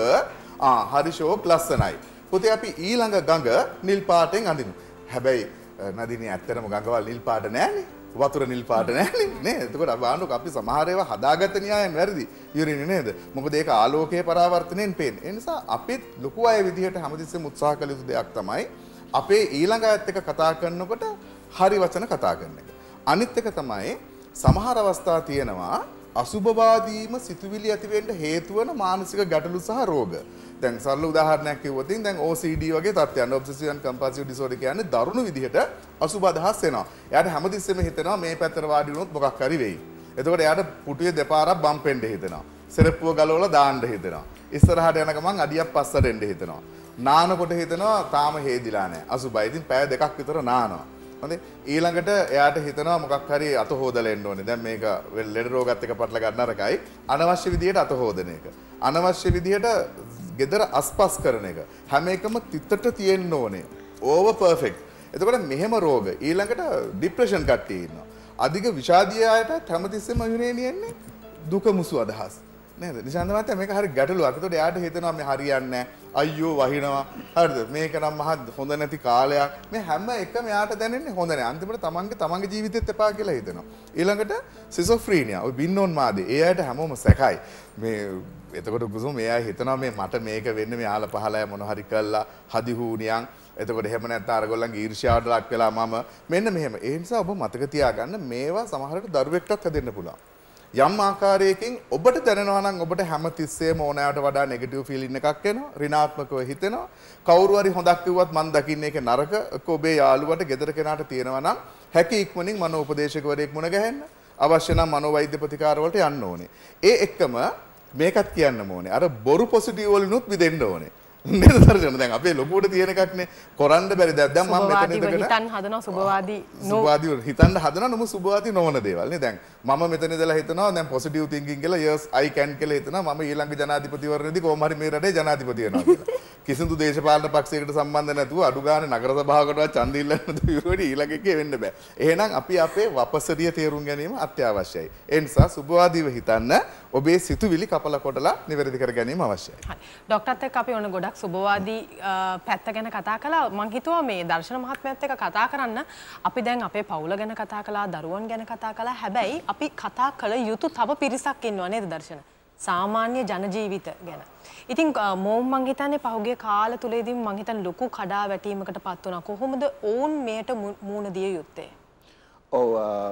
ආ හරි ෂෝක් ලස්සනයි. පුතේ අපි ඊළඟ ගඟ නිල් පාටෙන් අඳිමු. හැබැයි නදිනේ ඇත්තටම ගඟවල් නිල් පාට නෑනේ. වතුර නිල් පාට නෑනේ නේ. එතකොට අබානුක අපි සමහර ඒවා හදාගත්ත න්‍යායන් වැරදි. ඉවරිනේ නේද? මොකද ඒක ආලෝකයේ පරාවර්තනයෙන් පේන්නේ. ඒ නිසා අපිත් ලොකු අය විදිහට හැමතිස්සෙම උත්සාහ කළ යුතු දෙයක් තමයි අපේ ඊළඟ අයත් එක්ක කතා කරනකොට හරි වචන කතා කරන එක. අනිත් එක තමයි සමහර අවස්ථා තියෙනවා අසුභවාදීම සිතුවිලි ඇති වෙන්න හේතු වන මානසික ගැටලු සහ රෝග. දැන් සරල උදාහරණයක් කිව්වොත් දැන් O C D වගේ තත්ත්වයන් obsessive and compulsive disorder කියන්නේ දරුණු විදිහට අසුභ අදහස් එනවා. එයාට හැමතිස්සෙම හිතෙනවා මේ පැත්තට වාඩි වුණොත් මොකක් හරි වෙයි. එතකොට එයාට පුටුවේ දෙපාරක් බම්පෙන්න හිතෙනවා. සෙරප්පුව ගලවලා දාන්න හිතෙනවා. ඉස්සරහට යන ගමන් අඩියක් පස්සට එන්න හිතෙනවා. නානකොට හිතෙනවා තාම හේදිලා නැහැ. අසුභයි. ඉතින් පැය දෙකක් විතර නානවා. හොඳේ ඊළඟට එයාට හිතනවා මොකක් හරි අත හොදලා එන්න ඕනේ. දැන් මේක ලෙඩ රෝගات එක පටල ගන්න අරකයි. අනවශ්‍ය විදියට අත හොදන එක. අනවශ්‍ය විදියට ගෙදර අස්පස් කරන එක. හැම එකම තිත්තට තියෙන්න ඕනේ. Over perfect. එතකොට මෙහෙම රෝග ඊළඟට ડિප්‍රෙෂන් කට්ටිය ඉන්නවා. අධික විෂාදීය අයට හැමතිස්සෙම යුරේනියන්නේ දුක මුසු අදහස්. නේද? නිශාන්ත මහත්තයා මේක හරි ගැටලුවක්. ඒතකොට එයාට හිතෙනවා මේ හරියන්නේ නැහැ. අයියෝ වහිනවා. හරිද? මේක නම් මහ හොඳ නැති කාලයක්. මේ හැම එකම එයාට දැනෙන්නේ හොඳ නැහැ. අන්තිමට තමන්ගේ තමන්ගේ ජීවිතෙත් එපා කියලා හිතෙනවා. ඊළඟට සිසොෆ්‍රීනියා. ඔය බින්නෝන් මාදේ. ඒ අයට හැමෝම සැකයි. මේ එතකොට කුසුම එයා හිතනවා මේ මට මේක වෙන්නේ මේ ආල පහලය මොන හරි කළා හදිහූනියන්. එතකොට එහෙම නැත්නම් අරගොල්ලන්ගේ ඊර්ෂ්‍යාවට ලක් වෙලා මම මෙන්න මෙහෙම. ඒ නිසා ඔබ මතක තියාගන්න මේවා සමහරට දරුවෙක්ටත් හැදෙන්න පුළුවන්. යම් ආකාරයකින් ඔබට දැනෙනවා නම් ඔබට හැමතිස්සෙම ඕනෑවට වඩා නෙගටිව් ෆීලින් එකක් එනවා ඍණාත්මකව හිතෙනවා කවුරු හරි හොඳක් කිව්වත් මන් දකින්නේ ඒක නරක ඔබේ යාළුවට ගෙදර කෙනාට තියෙනවා නම් හැකි ඉක්මනින් මනෝ උපදේශකවරයෙක් මුණ ගැහෙන්න අවශ්‍ය නම් මනෝවෛද්‍ය ප්‍රතිකාර වලට යන්න ඕනේ ඒ එක්කම මේකත් කියන්න ඕනේ අර බොරු පොසිටිව් වලිනුත් මිදෙන්න ඕනේ නේද දර්ශන දැන් අපේ ලොකුවට තියෙන එකක් නේ කරන්න බැරි දැන් දැන් මම මෙතන ඉඳගෙන හිතන් හදනවා සුබවාදී සුබවාදී හිතන්න හදනවා නමුත් සුබවාදී නොවන දේවල් නේ දැන් මම මෙතන ඉඳලා හිතනවා දැන් පොසිටිව් තින්කින් කියලා yes I can කියලා හිතනවා මම ඊළඟ ජනාධිපතිවරණයේදී කොහොම හරි මේ රටේ ජනාධිපති වෙනවා කියලා කිසිදු දේශපාලන පක්ෂයකට සම්බන්ධ නැතුව අඩු ගානේ නගර සභාවකටවත් ඡන්ද ඉල්ලන්න නැතුව ඉවරෙ ඊළඟ එකේ වෙන්න බෑ එහෙනම් අපි අපේ වපසරිය තේරුම් ගැනීම අත්‍යවශ්‍යයි ඒ නිසා සුබවාදීව හිතන්න ඔබේ සිතුවිලි කපලා කොටලා නිවැරදි කර ගැනීම අවශ්‍යයි හරි ડોක්ටර්ත් එක්ක අපි ඔන්න ගොඩක් සුබවාදී පැත්ත ගැන කතා කළා මම හිතුවා මේ දර්ශන මහත්මයාත් එක්ක කතා කරන්න අපි දැන් අපේ පවුල ගැන කතා කළා දරුවන් ගැන කතා කළා හැබැයි අපි කතා කළ යුතු තව පිරිසක් ඉන්නවා නේද දර්ශන සාමාන්‍ය ජන ජීවිත ගැන ඉතින් මොම් මං හිතන්නේ පහුගිය කාල තුලේදී මං හිතන්නේ ලොකු කඩා වැටීමකට පත් වුණා කොහොමද ඕන් මෙයට මූණ දිය යුත්තේ ඔව්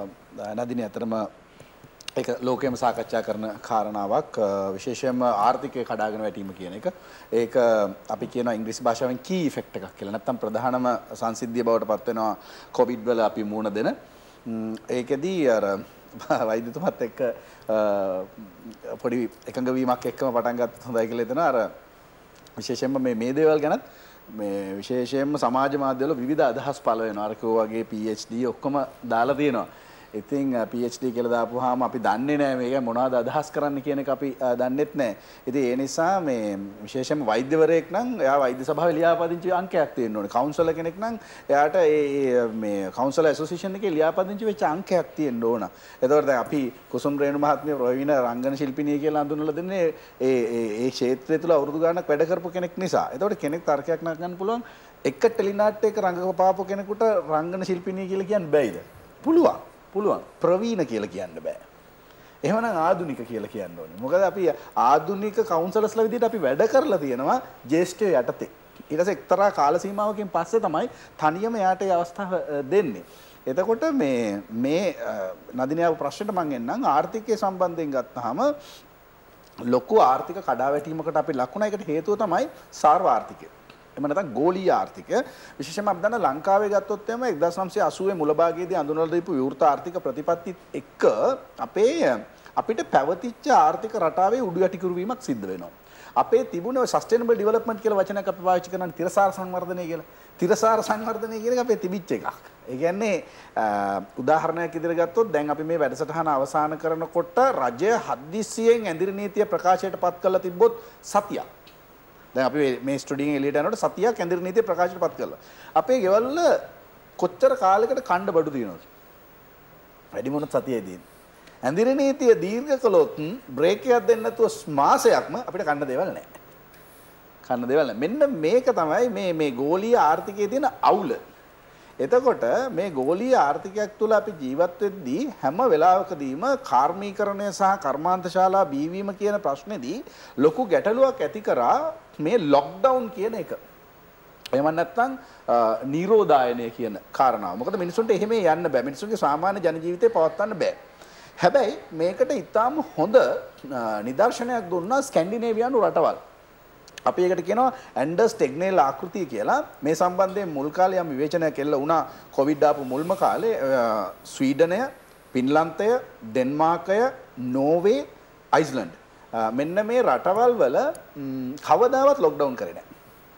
නදිනී අතරම ඒක ලෝකයේම සාකච්ඡා කරන කාරණාවක් විශේෂයෙන්ම ආර්ථිකය කඩාගෙන වැටීම කියන එක. ඒක අපි කියනවා ඉංග්‍රීසි භාෂාවෙන් කී ඉෆෙක්ට් එකක් කියලා. නැත්තම් ප්‍රධානම සංසිද්ධිය බවට පත් වෙනවා කොවිඩ් වල අපි මුණ දෙන. ඒකෙදී අර වෛද්‍යතුමත් එක්ක පොඩි එකඟ වීමක් එක්කම පටන් ගත්තත් හොඳයි කියලා හිතනවා. අර විශේෂයෙන්ම මේ මේ දේවල් ගැනත් මේ විශේෂයෙන්ම සමාජ මාධ්‍යවල විවිධ අදහස් පළ වෙනවා. අර කෝ වගේ P H D ඔක්කොම දාලා තියෙනවා. ඉතින් P H D කියලා දාපුවාම අපි දන්නේ නැහැ මේක මොනවද අදහස් කරන්න කියන එක අපි දන්නෙත් නැහැ. ඉතින් ඒ නිසා මේ විශේෂයෙන්ම වෛද්‍යවරයෙක් නම් එයා වෛද්‍ය සභාවේ ලියාපදිංචි අංකයක් තියෙන්න ඕනේ. කවුන්සලර් කෙනෙක් නම් එයාට ඒ මේ කවුන්සලර් ඇසෝසියේෂන් එකේ ලියාපදිංචි වෙච්ච අංකයක් තියෙන්න ඕන. එතකොට දැන් අපි කුසුම් රේණු මහත්මිය ප්‍රවීණ රංගන ශිල්පිනිය කියලා හඳුන්වලා දෙන්නේ ඒ ඒ ඒ ක්ෂේත්‍රය තුළ අවුරුදු ගාණක් වැඩ කරපු කෙනෙක් නිසා. එතකොට කෙනෙක් තර්කයක් නගන්න පුළුවන් එක ටෙලිනාට්‍යයක රංගපාපු කෙනෙකුට රංගන ශිල්පිනිය කියලා කියන්න බැයිද? පුළුවන්. පුළුවන් ප්‍රවීණ කියලා කියන්න බෑ. එහෙමනම් ආධුනික කියලා කියන්න ඕනේ. මොකද අපි ආධුනික කවුන්සලර්ස්ලා විදිහට අපි වැඩ කරලා තියෙනවා ජ්‍යෙෂ්ඨය යටතේ. ඊට පස්සේ එක්තරා කාල සීමාවකින් පස්සේ තමයි තනියම යාට ඒ අවස්ථාව දෙන්නේ. එතකොට මේ මේ නදිනියාව ප්‍රශ්නෙට මම එන්නම් ආර්ථිකය සම්බන්ධයෙන් ගත්තාම ලොකු ආර්ථික කඩාවැටීමකට අපි ලක් වුණා. ඒකට හේතුව තමයි සාර්වාර්ථිකය. එම නැත්නම් ගෝලීය ආර්ථිකය. විශේෂයෙන්ම අපි දන්න ලංකාවේ ගත්තොත් එම එක්දාස් නවසිය අසූවේ මුල භාගයේදී අඳුනලා දීපු විවෘත ආර්ථික ප්‍රතිපත්තිත් එක්ක අපේ අපිට පැවතිච්ච ආර්ථික රටාවේ උඩු යටිකුරු වීමක් සිද්ධ වෙනවා. අපේ තිබුණේ සස්ටේනබල් ඩෙවලොප්මන්ට් කියලා වචනයක් අපි පාවිච්චි කරන තිරසාර සංවර්ධනය කියලා. තිරසාර සංවර්ධනය කියන එක අපේ තිබිච්ච එකක්. ඒ කියන්නේ උදාහරණයක් ඉදිරියට ගත්තොත් දැන් අපි මේ වැඩසටහන අවසන් කරනකොට රජය හදිස්සියෙන් ඇඳිරි නීතිය ප්‍රකාශයට පත් කරලා තිබ්බොත් සතියක්. දැන් අපි මේ ස්ටුඩියෙන් එළියට යනකොට සතියක් ඇඳිරි නීතිය ප්‍රකාශයට පත් කරලා. අපේ ගෙවල් වල කොච්චර කාලයකට කණ්ඩ බඩු තියෙනවද? වැඩි මොනක් සතියේදී. ඇඳිරි නීතිය දීර්ඝ කළොත් බ්‍රේක් එකක් දෙන්න නැතුව මාසයක්ම අපිට කන්න දේවල් නැහැ. කන්න දේවල් නැහැ. මෙන්න මේක තමයි මේ මේ ගෝලීය ආර්ථිකයේ තියෙන අවුල. එතකොට මේ ගෝලීය ආර්ථිකයක් තුළ අපි ජීවත් වෙද්දී හැම වෙලාවකදීම කාර්මීකරණය සහ කර්මාන්තශාලා බීවීම කියන ප්‍රශ්නේදී ලොකු ගැටලුවක් ඇති කරා මේ ලොක්ඩවුන් කියන එක. එහෙම නැත්නම් නිරෝධායනය කියන කාරණාව. මොකද මිනිසුන්ට එහෙම යන්න බෑ. මිනිසුන්ගේ සාමාන්‍ය ජන ජීවිතේ පවත්වන්න බෑ. හැබැයි මේකට ඉතාම හොඳ නිදර්ශනයක් දුන්නා ස්කැන්ඩිනේවියානු රටවල්. අපි ඒකට කියනවා ඇන්ඩර්ස් ටෙග්නේල් ආකෘතිය කියලා. මේ සම්බන්ධයෙන් මුල් කාලේ යම් විවේචනයක් එල්ල වුණා. කොවිඩ් ආපු මුල්ම කාලේ ස්වීඩනය, පින්ලන්තය, ඩෙන්මාර්කය, නෝර්වේ, අයිස්ලන්ඩ් මෙන්න මේ රටවල් වල කවදාවත් ලොක්ඩවුන් කරේ නැහැ.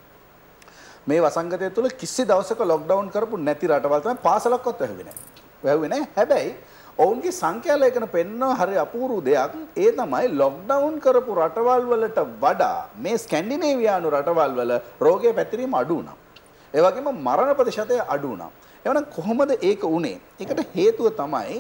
මේ වසංගතය තුළ කිසි දවසක ලොක්ඩවුන් කරපු නැති රටවල් තමයි පාසලක්වත් වැහුවේ නැහැ. වැහුවේ නැහැ. හැබැයි ඔවුන්ගේ සංඛ්‍යාලයකන පෙන්වන හරි අපූර්ව දෙයක් ඒ තමයි ලොක්ඩවුන් කරපු රටවල් වලට වඩා මේ ස්කැන්ඩිනේවියානු රටවල් වල රෝගයේ පැතිරීම අඩු වුණා. ඒ වගේම මරණ ප්‍රතිශතය අඩු වුණා. එවනම් කොහොමද ඒක උනේ? ඒකට හේතුව තමයි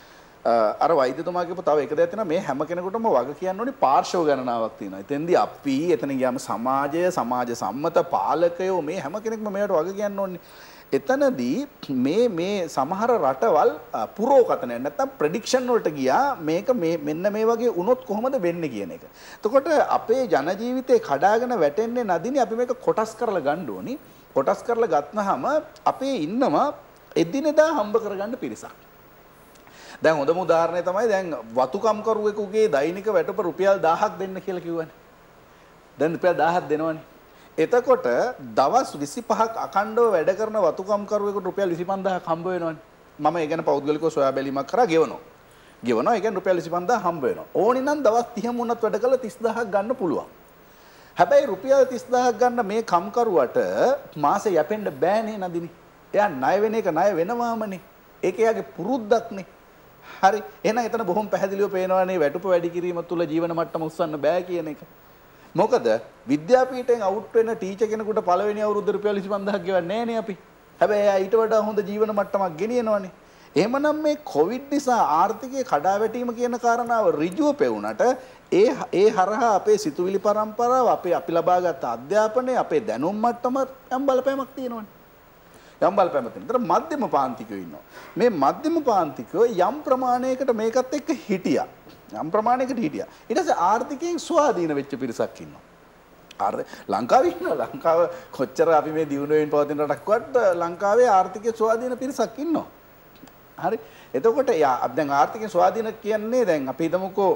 අර වෛද්‍යතුමා කියපු තව එක දෙයක් තියෙනවා මේ හැම කෙනෙකුටම වග කියන්න ඕනේ පාර්ශ්ව ගණනාවක් තියෙනවා. එතෙන්දී අපි එතන ගියාම සමාජය, සමාජ සම්මත පාලකයෝ මේ හැම කෙනෙක්ම මේවට වග කියන්න ඕනේ. එතනදී මේ මේ සමහර රටවල් පුරෝකතනය නැත්තම් ප්‍රෙඩික්ෂන් වලට ගියා මේක මේ මෙන්න මේ වගේ වුණොත් කොහොමද වෙන්නේ කියන එක. එතකොට අපේ ජන ජීවිතේ කඩාගෙන වැටෙන්නේ නැදිනේ අපි මේක කොටස් කරලා ගන්න ඕනි. කොටස් කරලා ගත්තාම අපේ ඉන්නවා එදිනෙදා හම්බ කරගන්න පිරිසක්. දැන් හොඳම උදාහරණය තමයි දැන් වතුකම් කරුවෙකුගේ දෛනික වැටුප රුපියල් දහයක් දෙන්න කියලා කිව්වනේ. දැන් රුපියල් දහයක් දෙනවනේ. එතකොට දවස් විසිපහක් අඛණ්ඩව වැඩ කරන වතුකම් කරුවෙකුට රුපියල් විසි පන්දාහක් හම්බ වෙනවනේ. මම ඒ ගැන පෞද්ගලිකව සොයා බැලීමක් කරා ගෙවනවා. ගෙවනවා ඒ කියන්නේ රුපියල් විසි පන්දාහක් හම්බ වෙනවා. ඕනි නම් දවස් තිහම වුණත් වැඩ කළා තිස් දහයක් ගන්න පුළුවන්. හැබැයි රුපියල් තිස් දහයක් ගන්න මේ කම්කරුවට මාසේ යැපෙන්න බෑනේ නදිනි. එයා ණය වෙන එක ණය වෙනවාමනේ. ඒක එයාගේ පුරුද්දක්නේ. හරි. එහෙනම් එතන බොහොම පැහැදිලිව පේනවානේ වැටුප වැඩි කිරීම තුළ ජීවන මට්ටම උස්සන්න බෑ කියන එක. මොකද විද්‍යාපීඨයෙන් අවුට් වෙන ටීචර් කෙනෙකුට පළවෙනි අවුරුද්ද රුපියල් විසි පන්දාහක් ගෙවන්නේ නෑනේ අපි. හැබැයි එයා ඊට වඩා හොඳ ජීවන මට්ටමක් ගෙනියනවනේ. එහෙමනම් මේ කොවිඩ් නිසා ආර්ථිකයේ කඩාවැටීම කියන කාරණාව ඍජුව පෙවුනට ඒ ඒ හරහා අපේ සිතුවිලි පරම්පරාව, අපේ අපි ලබාගත් අධ්‍යාපනය, අපේ දැනුම් මට්ටම යම් බලපෑමක් තියෙනවනේ. යම් බලපෑමක් තියෙනවා. ඒතර මධ්‍යම පාන්තිකයෝ ඉන්නවා. මේ මධ්‍යම පාන්තිකයෝ යම් ප්‍රමාණයකට මේකත් එක්ක හිටියා. යම් ප්‍රමාණයකට හිටියා. ඊට පස්සේ ආර්ථිකයෙන් ස්වාධීන වෙච්ච පිරිසක් ඉන්නවා. අර ලංකාවේ ඉන්නවා. ලංකාව කොච්චර අපි මේ දියුණුවෙන් පවතින රටක්වත් ලංකාවේ ආර්ථිකයේ ස්වාධීන පිරිසක් ඉන්නවා. හරි. එතකොට දැන් ආර්ථිකයෙන් ස්වාධීන කියන්නේ දැන් අපි හිතමුකෝ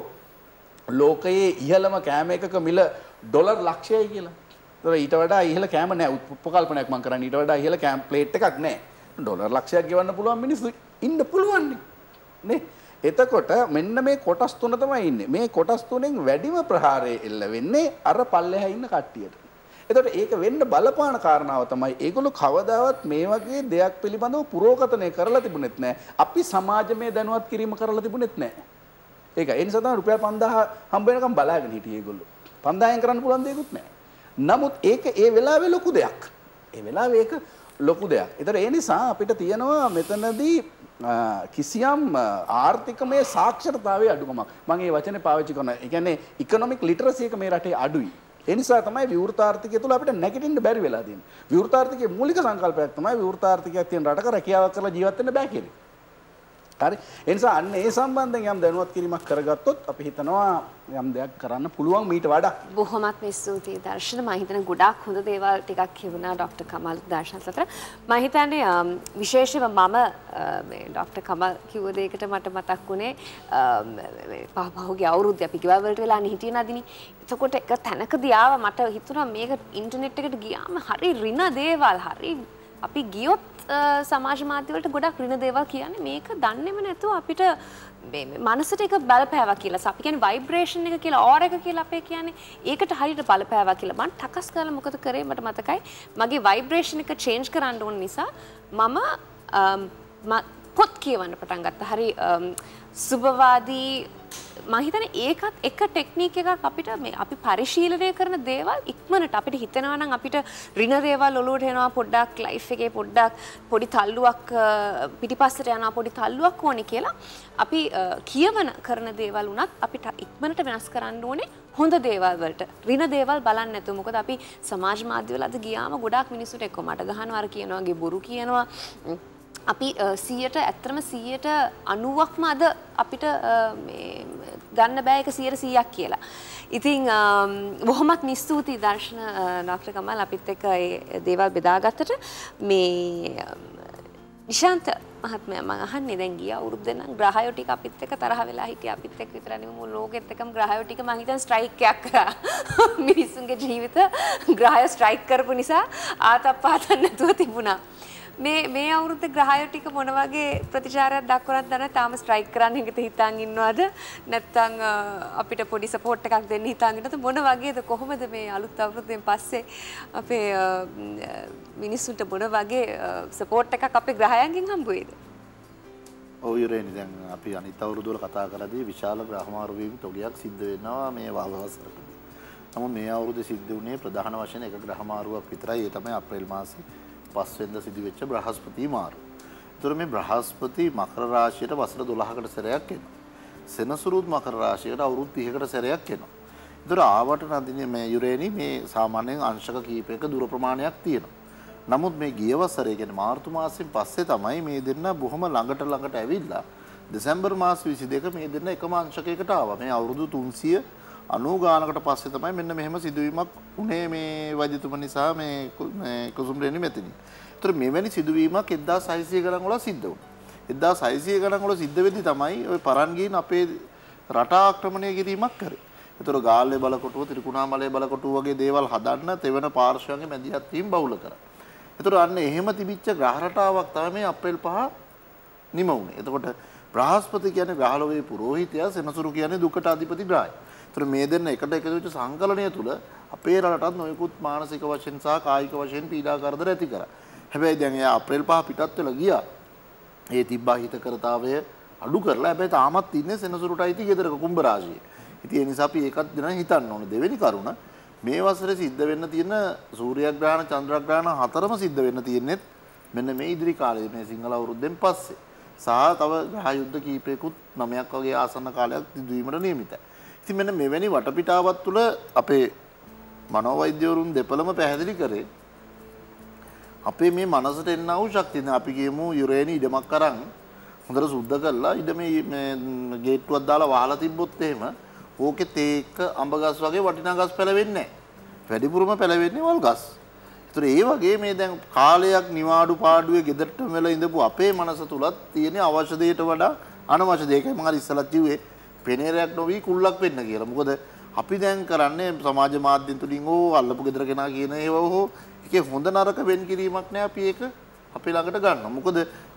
ලෝකයේ ඉහළම කෑම එකක මිල ඩොලර් ලක්ෂයයි කියලා. ඒතර ඊට වඩා ඉහළ කෑම නැහැ. උපකල්පනයක් මම කරන්නේ ඊට වඩා ඉහළ කෑම ප්ලේට් එකක් නැහැ. ඩොලර් ලක්ෂයක් ගෙවන්න පුළුවන් මිනිස්සු ඉන්න පුළුවන් නේ. එතකොට මෙන්න මේ කොටස් තුන තමයි ඉන්නේ. මේ කොටස් තුනෙන් වැඩිම ප්‍රහාරය එල්ල වෙන්නේ අර පල්ලෙහා ඉන්න කට්ටියට. එතකොට ඒක වෙන්න බලපාන කාරණාව තමයි ඒගොල්ලෝ කවදාවත් මේ වගේ දෙයක් පිළිබඳව පුරෝකතනය කරලා තිබුණෙත් නැහැ. අපි සමාජමය දැනුවත් කිරීම කරලා තිබුණෙත් නැහැ. ඒක ඒ නිසා තමයි රුපියල් පන්දාහ හම්බ වෙනකම් බලාගෙන හිටියේ ඒගොල්ලෝ. පන්දාහෙන් කරන්න පුළුවන් දෙයක්වත් නැහැ. නමුත් ඒක ඒ වෙලාවේ ලොකු දෙයක්. ඒ වෙලාවේ ඒක ලොකු දෙයක්. ඒතර ඒ නිසා අපිට තියෙනවා මෙතනදී කිසියම් ආර්ථිකමය සාක්ෂරතාවයේ අඩුකමක්. මම මේ වචනේ පාවිච්චි කරනවා. ඒ කියන්නේ ඉකොනොමික් ලිටරසි එක මේ රටේ අඩුයි. ඒ නිසා තමයි විවෘතාර්ථිකය තුළ අපිට නැගිටින්න බැරි වෙලා තියෙන්නේ. විවෘතාර්ථිකයේ මූලික සංකල්පයක් තමයි විවෘතාර්ථිකයක් තියෙන රටක රැකියාවක් කරලා ජීවත් වෙන්න බෑ කියන්නේ. හරි. ඒ නිසා අන්න ඒ සම්බන්ධයෙන් යම් දැනුවත් කිරීමක් කරගත්තොත් අපි හිතනවා යම් දෙයක් කරන්න පුළුවන් මීට වඩා. බොහොමත්ම ස්තුතියි දර්ශන. මම හිතන ගොඩාක් හොඳ දේවල් ටිකක් කියුණා ඩොක්ටර් කමල් දර්ශන අතර. මම හිතන්නේ විශේෂයෙන්ම මම මේ ඩොක්ටර් කමල් කිව්ව දෙයකට මට මතක් වුණේ පහුගිය අවුරුද්දේ අපි ගෙවල් වලට වෙලානේ හිටියේ නදිනි. එතකොට එක තැනකදී ආවා මට හිතුණා මේක ඉන්ටර්නෙට් එකට ගියාම හරි රින දේවල් හරි අපි ගියොත් සමාජ මාධ්‍ය වලට ගොඩක් රින දේවල් කියන්නේ මේක දන්නේම නැතුව අපිට මේ මනසට එක බලපෑවා කියලා. අපි කියන්නේ ভাইබ්‍රේෂන් එක කියලා ඕර එක කියලා අපේ කියන්නේ ඒකට හරියට බලපෑවා කියලා. මම ටකස් කරලා මොකද කරේ මට මතකයි. මගේ ভাইබ්‍රේෂන් එක චේන්ජ් කරන්න ඕන නිසා මම පොත් කියවන්න පටන් ගත්තා. හරි සුබවාදී මම හිතන්නේ ඒකත් එක ටෙක්නික් එකක් අපිට මේ අපි පරිශීලනය කරන දේවල් ඉක්මනට අපිට හිතෙනවා නම් අපිට රින දේවල් ඔලුවට එනවා පොඩ්ඩක් ලයිෆ් එකේ පොඩ්ඩක් පොඩි තල්ලුවක් පිටිපස්සට යනවා පොඩි තල්ලුවක් ඕනේ කියලා අපි කියවන කරන දේවල් උනත් අපිට ඉක්මනට වෙනස් කරන්න ඕනේ හොඳ දේවල් වලට රින දේවල් බලන්න නැතුව මොකද අපි සමාජ මාධ්‍ය වල අද ගියාම ගොඩාක් මිනිස්සුන්ට එක්ක මට ගහනවා අර කියනවා වගේ බොරු කියනවා අපි සියයට ඇත්තටම සියයට අනූවක්ම අද අපිට ගන්න බෑ එක සියයට සීයක් කියලා. ඉතින් බොහොමත් ස්තුතියි දර්ශන ඩොක්ටර් කමල් අපිත් එක්ක ඒ දේවල් බෙදාගත්තට මේ නිශාන්ත මහත්මයා මම අහන්නේ දැන් ගිය අවුරුද්දේ නම් ග්‍රහයෝ ටික අපිත් එක්ක තරහ වෙලා හිටියා අපිත් එක්ක විතර නෙමෙයි මුළු ලෝකෙත් එක්කම ග්‍රහයෝ ටික මම හිතන් ස්ට්‍රයික් එකක් කරා මිනිස්සුන්ගේ ජීවිත ග්‍රහයෝ ස්ට්‍රයික් කරපු නිසා ආතප්පාතක් නැතුව තිබුණා. මේ මේ අවුරුද්දේ ග්‍රහයෝ ටික මොන වගේ ප්‍රතිචාරයක් දක්වනවද දන්නේ තාම ස්ට්‍රයික් කරන්න හිත හිතාන් ඉන්නවද නැත්නම් අපිට පොඩි සපෝට් එකක් දෙන්න හිතාන් ඉන්නවද මොන වගේද කොහොමද මේ අලුත් අවුරුද්දෙන් පස්සේ අපේ මිනිස්සුන්ට මොන වගේ සපෝට් එකක් අපේ ග්‍රහයන්ගෙන් හම්බ වෙයිද? ඔව් යුරේනි දැන් අපි අනිත් අවුරුදු වල කතා කරද්දී විශාල ග්‍රහමාරු වීම තොගයක් සිද්ධ වෙනවා මේ වවසරකදී. නමුත් මේ අවුරුද්දේ සිද්ධ වුණේ ප්‍රධාන වශයෙන් එක ග්‍රහමාරුවක් විතරයි ඒ තමයි අප්‍රේල් මාසේ පස්වෙනිදා සිදුවෙච්ච බ්‍රහස්පති මාරු. ඒතර මේ බ්‍රහස්පති මකර රාශියට වසර දොළහකට සැරයක් එනවා. සෙනසුරුත් මකර රාශියට අවුරුදු තිහකට සැරයක් එනවා. ඒතර ආවට නදිනේ මේ යුරේනි මේ සාමාන්‍යයෙන් අංශක කීපයක දුර ප්‍රමාණයක් තියෙනවා. නමුත් මේ ගිය වසරේ කියන්නේ මාර්තු මාසෙන් පස්සේ තමයි මේ දෙන්න බොහොම ළඟට ළඟට ඇවිල්ලා දෙසැම්බර් මාස විසි දෙක මේ දෙන්න එකම අංශකයකට ආවා. මේ අවුරුදු තුන්සිය අනූ ගානකට පස්සේ තමයි මෙන්න මෙහෙම සිදුවීමක් උනේ මේ වෛද්‍යතුමා නිසා මේ කුසුම්රේනි මෙතන. ඒතර මෙවැනි සිදුවීමක් එක්දාස් හයසිය ගණන් වල සිද්ධ වුණා. එක්දාස් හයසිය ගණන් වල සිද්ධ වෙද්දි තමයි ওই පරන් ගින් අපේ රට ආක්‍රමණය කිරීමක් කරේ. ඒතර ගාල්ලේ බලකොටුව, ත්‍රිකුණාමලයේ බලකොටුව වගේ දේවල් හදන්න තෙවන පාර්ශ්වයන්ගේ මැදිහත් වීම බහුල කරා. ඒතර අන්න එහෙම තිබිච්ච ග්‍රහ රටාවක් තමයි මේ අප්‍රේල් පහ නිම වුණේ. එතකොට බ්‍රහස්පති කියන්නේ ග්‍රහලෝකයේ පුරෝහිතයා, සෙනසුරු කියන්නේ දුකට අධිපති ග්‍රහය. ඒතර මේ දෙන්න එකට එකතු වෙච්ච සංකලනය තුල අපේ රටටත් නොයෙකුත් මානසික වශයෙන් සහ කායික වශයෙන් පීඩා කරදර ඇති කරා. හැබැයි දැන් එයා අප්‍රේල් පහ පිටත් වෙලා ගියා. ඒ තිබ්බා හිතකරතාවය අඩු කරලා හැබැයි තාමත් ඉන්නේ සෙනසුරුටයි ඉති ගෙදරක කුම්භ රාශියේ. ඉතින් ඒ නිසා අපි ඒකත් දෙන හිතන්න ඕනේ. දෙවෙනි කරුණ මේ වසරේ සිද්ධ වෙන්න තියෙන සූර්යග්‍රහණ චන්ද්‍රග්‍රහණ හතරම සිද්ධ වෙන්න තියෙන්නේ මෙන්න මේ ඉදිරි කාලේ මේ සිංහල අවුරුද්දෙන් පස්සේ. සහ තව ග්‍රහ යුද්ධ කීපයකුත් නවයක් වගේ ආසන්න කාලයක් සිදුවීමට නියමිතයි. ඉතින් මෙන්න මෙවැනි වටපිටාවක් තුළ අපේ මනෝවෛද්‍යවරුන් දෙපළම පැහැදිලි කරේ අපේ මේ මනසට එන්න වූ ශක්තිය. අපි කියමු යුරේනි ඉඩමක් අරන් හොඳට සුද්ධ කරලා ඉඩ මේ ගේට්ටුවක් දාලා වහලා තිබ්බොත් එහෙම ඕකේ තේක අඹ ගස් වගේ වටිනා ගස් පැලවෙන්නේ නැහැ. වැඩිපුරම පැලවෙන්නේ වල් ගස්. ඒතර ඒ වගේ මේ දැන් කාලයක් නිවාඩු පාඩුවේ ගෙදරට වෙලා ඉඳපු අපේ මනස තුලත් තියෙන අවශ්‍ය දෙයට වඩා අනවශ්‍ය දෙයකයි මම අර ඉස්සලත් කිව්වේ පෙනේරයක් නොවි කුල්ලක් වෙන්න කියලා. මොකද අපි දැන් කරන්නේ සමාජ මාධ්‍යන් තුලින් ඕ අල්ලපු ගෙදර කෙනා කියන ඒවා හෝ ඒකේ හොඳ නරක වෙන් කිරීමක් නෑ. අපි ඒක අපේ ළඟට ගන්නවා. මොකද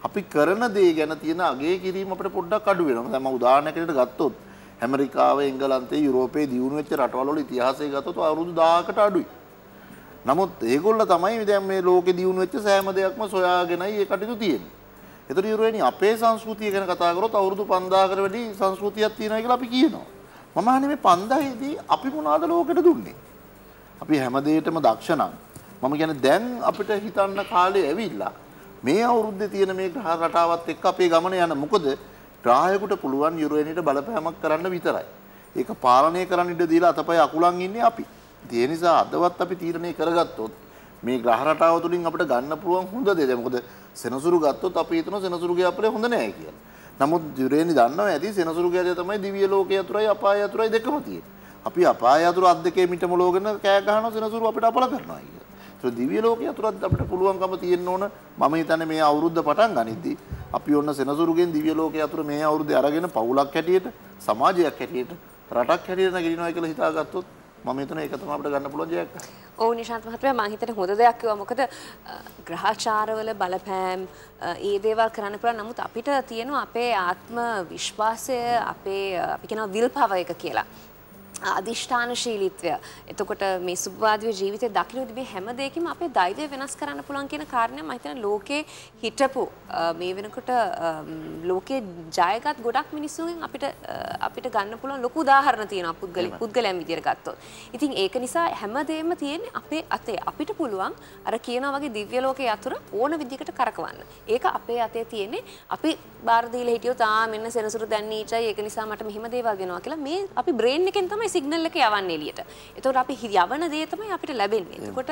අපි කරන දේ ගැන තියෙන අගය කිරීම අපිට පොඩ්ඩක් අඩු වෙනවා. දැන් මම උදාහරණයකට ගත්තොත් ඇමරිකාව, එංගලන්තය, යුරෝපයේ දියුණු වෙච්ච රටවල වල ඉතිහාසය ගත්තොත් අවුරුදු දහයකට අඩුයි. නමුත් ඒගොල්ල තමයි දැන් මේ ලෝකෙ දියුණු වෙච්ච සෑම දෙයක්ම සොයාගෙනයි ඒ කටයුතු තියෙන්නේ. ඒතර යුරෝපයේ අපේ සංස්කෘතිය ගැන කතා කරොත් අවුරුදු පන්දාහකට වැඩි සංස්කෘතියක් තියෙනවා කියලා අපි කියනවා. මම අහන්නේ මේ පන්දාහේදී අපි මොනවාද ලෝකෙට දුන්නේ? අපි හැම දෙයකටම දක්ෂ නම් මම කියන්නේ දැන් අපිට හිතන්න කාලේ ඇවිල්ලා මේ අවුරුද්දේ තියෙන මේ ග්‍රහ රටාවත් එක්ක අපේ ගමන යන. මොකද ග්‍රාහකයට පුළුවන් යුරේනියට බලපෑමක් කරන්න විතරයි. ඒක පාලනය කරන්න ඉඩ දීලා අතපය අකුලන් ඉන්නේ අපි. ඒ නිසා අදවත් අපි තීරණය කරගත්තොත් මේ ග්‍රහ රටාව තුලින් අපිට ගන්න පුළුවන් හොඳ දේ. මොකද සෙනසුරු ගත්තොත් අපි හිතනවා සෙනසුරුගේ අපලේ හොඳ නෑ කියලා. නමුත් යුරේනි දන්නවා ඇති සෙනසුරුගේ තමයි දිව්‍ය ලෝකයේ අතුරයි අපාය අතුරයි දෙකම තියෙන්නේ. අපි අපාය අතුර අත් දෙකේ මිටම ලෝගෙන කෑ ගහනවා සෙනසුරු අපිට අපල කරනවා කියලා. ඒ දිව්‍ය ලෝකයේ අතුරත් අපිට පුළුවන්කම තියෙන්න ඕන. මම හිතන්නේ මේ අවුරුද්ද පටන් ගනිද්දී අපි ඔන්න සෙනසුරුගෙන් දිව්‍ය ලෝකයේ අතුර මේ අවුරුද්දේ අරගෙන පවුලක් හැටියට, සමාජයක් හැටියට, රටක් හැටියට නැගිටිනවා කියලා හිතාගත්තොත් මම හිතනවා ඒක තමයි අපිට ගන්න පුළුවන් ජයක්. ඔව් නිශාන්ත මහත්මයා මම හිතන්නේ හොඳ දෙයක් කිව්වා. මොකද ග්‍රහචාරවල බලපෑම් ඒ දේවල් කරන්න පුළුවන්. නමුත් අපිට තියෙනවා අපේ ආත්ම විශ්වාසය, අපේ අපි කියනවා විල් පවර් එක කියලා. අධිෂ්ඨානශීලීත්වය. එතකොට මේ සුභවාදී ජීවිතයේ දකින්න මේ හැම දෙයකම අපේ ධෛර්යය වෙනස් කරන්න පුළුවන් කියන කාරණය මම හිතන්නේ ලෝකේ හිටපු මේ වෙනකොට ලෝකේ ජයගත් ගොඩක් මිනිස්සුන්ගෙන් අපිට අපිට ගන්න පුළුවන් ලොකු උදාහරණ තියෙනවා පුද්ගලික පුද්ගලයන් විදියට ගත්තොත්. ඉතින් ඒක නිසා හැමදේම තියෙන්නේ අපේ අතේ. අපිට පුළුවන් අර කියනවා වගේ දිව්‍ය ලෝකයේ අතුර ඕන විදිහකට කරකවන්න. ඒක අපේ අතේ තියෙන්නේ. අපි බාර දීලා හිටියොත් ආ මෙන්න සෙනසුරු දැන් නීචයි ඒක නිසා මට මෙහෙම දේවල් වෙනවා කියලා මේ අපි බ්‍රේන් එකෙන් තමයි සිග්නල් එක යවන්නේ එළියට. එතකොට අපි යවන දේ තමයි අපිට ලැබෙන්නේ. එතකොට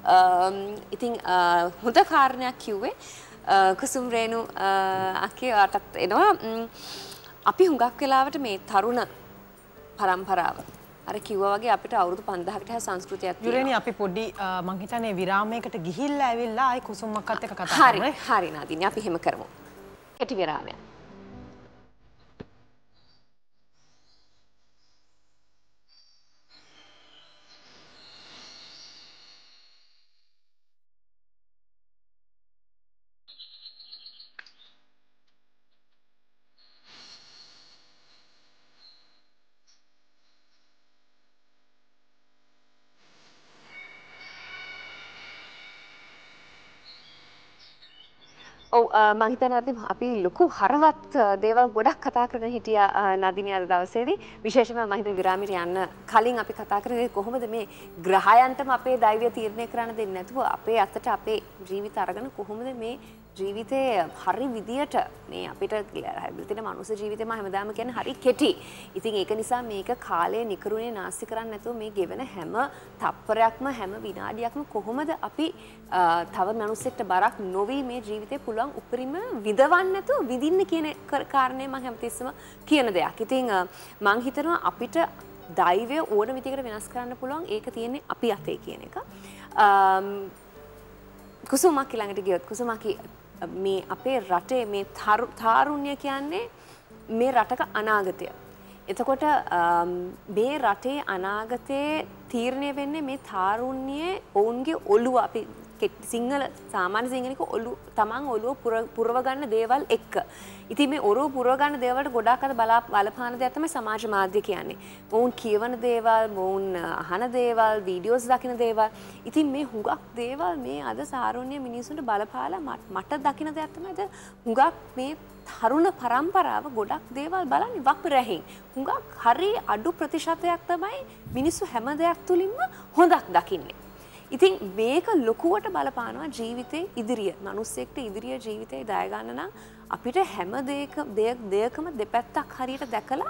ඉතින් හොඳ කාරණයක් කිව්වේ කුසුම් රේණු අක්කේ අටත් එනවා. අපි හුඟක් වෙලාවට මේ තරුණ පරම්පරාව අර කිව්වා වගේ අපිට අවුරුදු පන්දාහකට හැ සංස්කෘතියක් තියෙනවා. යුරේනි අපි පොඩි මං හිතන්නේ විරාමයකට ගිහිල්ලා ඇවිල්ලා ආයි කුසුම් අක්කත් එක්ක කතා කරමු. හරි හරි නාදිනී අපි එහෙම කරමු. කෙටි විරාමයක්. ඔව් මම හිතන්නේ අපි ලොකු හරවත් දේවල් ගොඩක් කතා කරගෙන හිටියා නදිනී අද දවසේදී. විශේෂයෙන්ම මම හිතන්නේ විරාමයට යන්න කලින් අපි කතා කරේ කොහොමද මේ ග්‍රහයන්ටම අපේ ධෛර්යය තීරණය කරන්න දෙන්නේ නැතුව අපේ අතට අපේ ජීවිත අරගෙන කොහොමද මේ ජීවිතේ හරි විදියට මේ අපිට ලැබෙන මනුස්ස ජීවිතේම හැමදාම කියන්නේ හරි කෙටි. ඉතින් ඒක නිසා මේක කාලය නිකරුණේ නාස්ති කරන්නේ නැතුව මේ ගෙවන හැම තප්පරයක්ම හැම විනාඩියක්ම කොහොමද අපි තව මනුස්සෙක්ට බරක් නොවි මේ ජීවිතේ පුළුවන් උපරිම විඳවන්න නැතුව විඳින්න කියන කාරණේ මම හැමතිස්සම කියන දෙයක්. ඉතින් මම හිතනවා අපිට ධෛර්යය ඕන විදිහකට වෙනස් කරන්න පුළුවන්. ඒක තියෙන්නේ අපි අතේ කියන එක. කුසුමක් ළඟට ගියොත් කුසුමක් මේ අපේ රටේ මේ තාරුණ්‍ය කියන්නේ මේ රටක අනාගතය. එතකොට මේ රටේ අනාගතයේ තීරණය වෙන්නේ මේ තාරුණ්‍යයේ ඔවුන්ගේ ඔළුව අපි සිංහල සාමාන්‍ය සිංහලික ඔළු තමන් ඔළුව පුරව ගන්න දේවල් එක්ක. ඉතින් මේ ඔරුව පුරව ගන්න දේවල්ට ගොඩාක් අද බලා බලපාන දෙයක් තමයි සමාජ මාධ්‍ය කියන්නේ. මොවුන් කියවන දේවල්, මොවුන් අහන දේවල්, වීඩියෝස් දකින දේවල්. ඉතින් මේ හුඟක් දේවල් මේ අද සාරුණ්‍ය මිනිසුන්ට බලපාලා මට දකින දෙයක් තමයි අද හුඟක් මේ තරුණ පරම්පරාව ගොඩක් දේවල් බලන්නේ වපරැහින්. හුඟක් හරි අඩු ප්‍රතිශතයක් තමයි මිනිස්සු හැම දෙයක් තුලින්ම හොඳක් දකින්නේ. ඉතින් මේක ලොකුවට බලපානවා ජීවිතේ ඉදිරිය. මිනිස්සෙක්ට ඉදිරිය ජීවිතේ දය ගන්න නම් අපිට හැම දෙයක දෙයකම දෙපැත්තක් හරියට දැකලා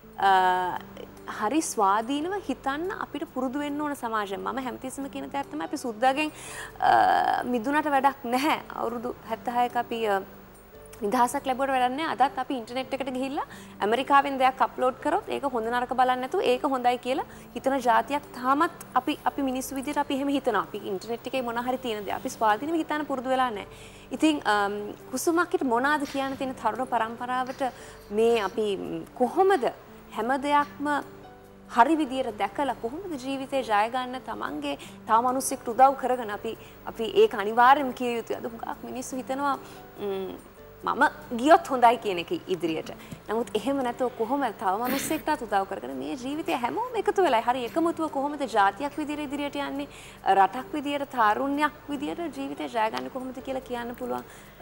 හරි ස්වාධීනව හිතන්න අපිට පුරුදු වෙන්න ඕන සමාජයෙන්. මම හැමතිස්සම කියන දේ තමයි අපි සුද්දාගෙන් මිදුනට වැඩක් නැහැ. අවුරුදු හැත්තෑහක අපි නිදහසක් ලැබුවට වැඩක් නැහැ. අදත් අපි ඉන්ටර්නෙට් එකට ගිහිල්ලා ඇමරිකාවෙන් දෙයක් අප්ලෝඩ් කරොත් ඒක හොඳ නරක බලන්නේ නැතුව ඒක හොඳයි කියලා හිතන જાතියක් තාමත් අපි අපි මිනිස්සු විදිහට අපි එහෙම හිතනවා. අපි ඉන්ටර්නෙට් එකේ මොන හරි තියෙන දේ අපි ස්වාධීනව හිතන්න පුරුදු වෙලා නැහැ. ඉතින් කුසුමක්කිට මොනවාද කියන්න තියෙන තරුණ පරම්පරාවට මේ අපි කොහොමද හැම දෙයක්ම හරි විදියට දැකලා කොහොමද ජීවිතේ ජය ගන්න තමන්ගේ තව මිනිස්සෙක්ට උදව් කරගෙන අපි අපි ඒක අනිවාර්යයෙන්ම කිය යුතුයි. අද හුඟක් මිනිස්සු හිතනවා මම ගියොත් හොඳයි කියන එක ඉදිරියට. නමුත් එහෙම නැතුව කොහොමද තව මිනිස්සෙක්ට උදව් කරගෙන මේ ජීවිතය හැමෝම එකතු වෙලා හරි එකමුතුව කොහොමද ජාතියක් විදියට ඉදිරියට යන්නේ රටක් විදියට තාරුණ්‍යයක් විදියට ජීවිතය ජය ගන්න කොහොමද කියලා කියන්න පුළුවන්.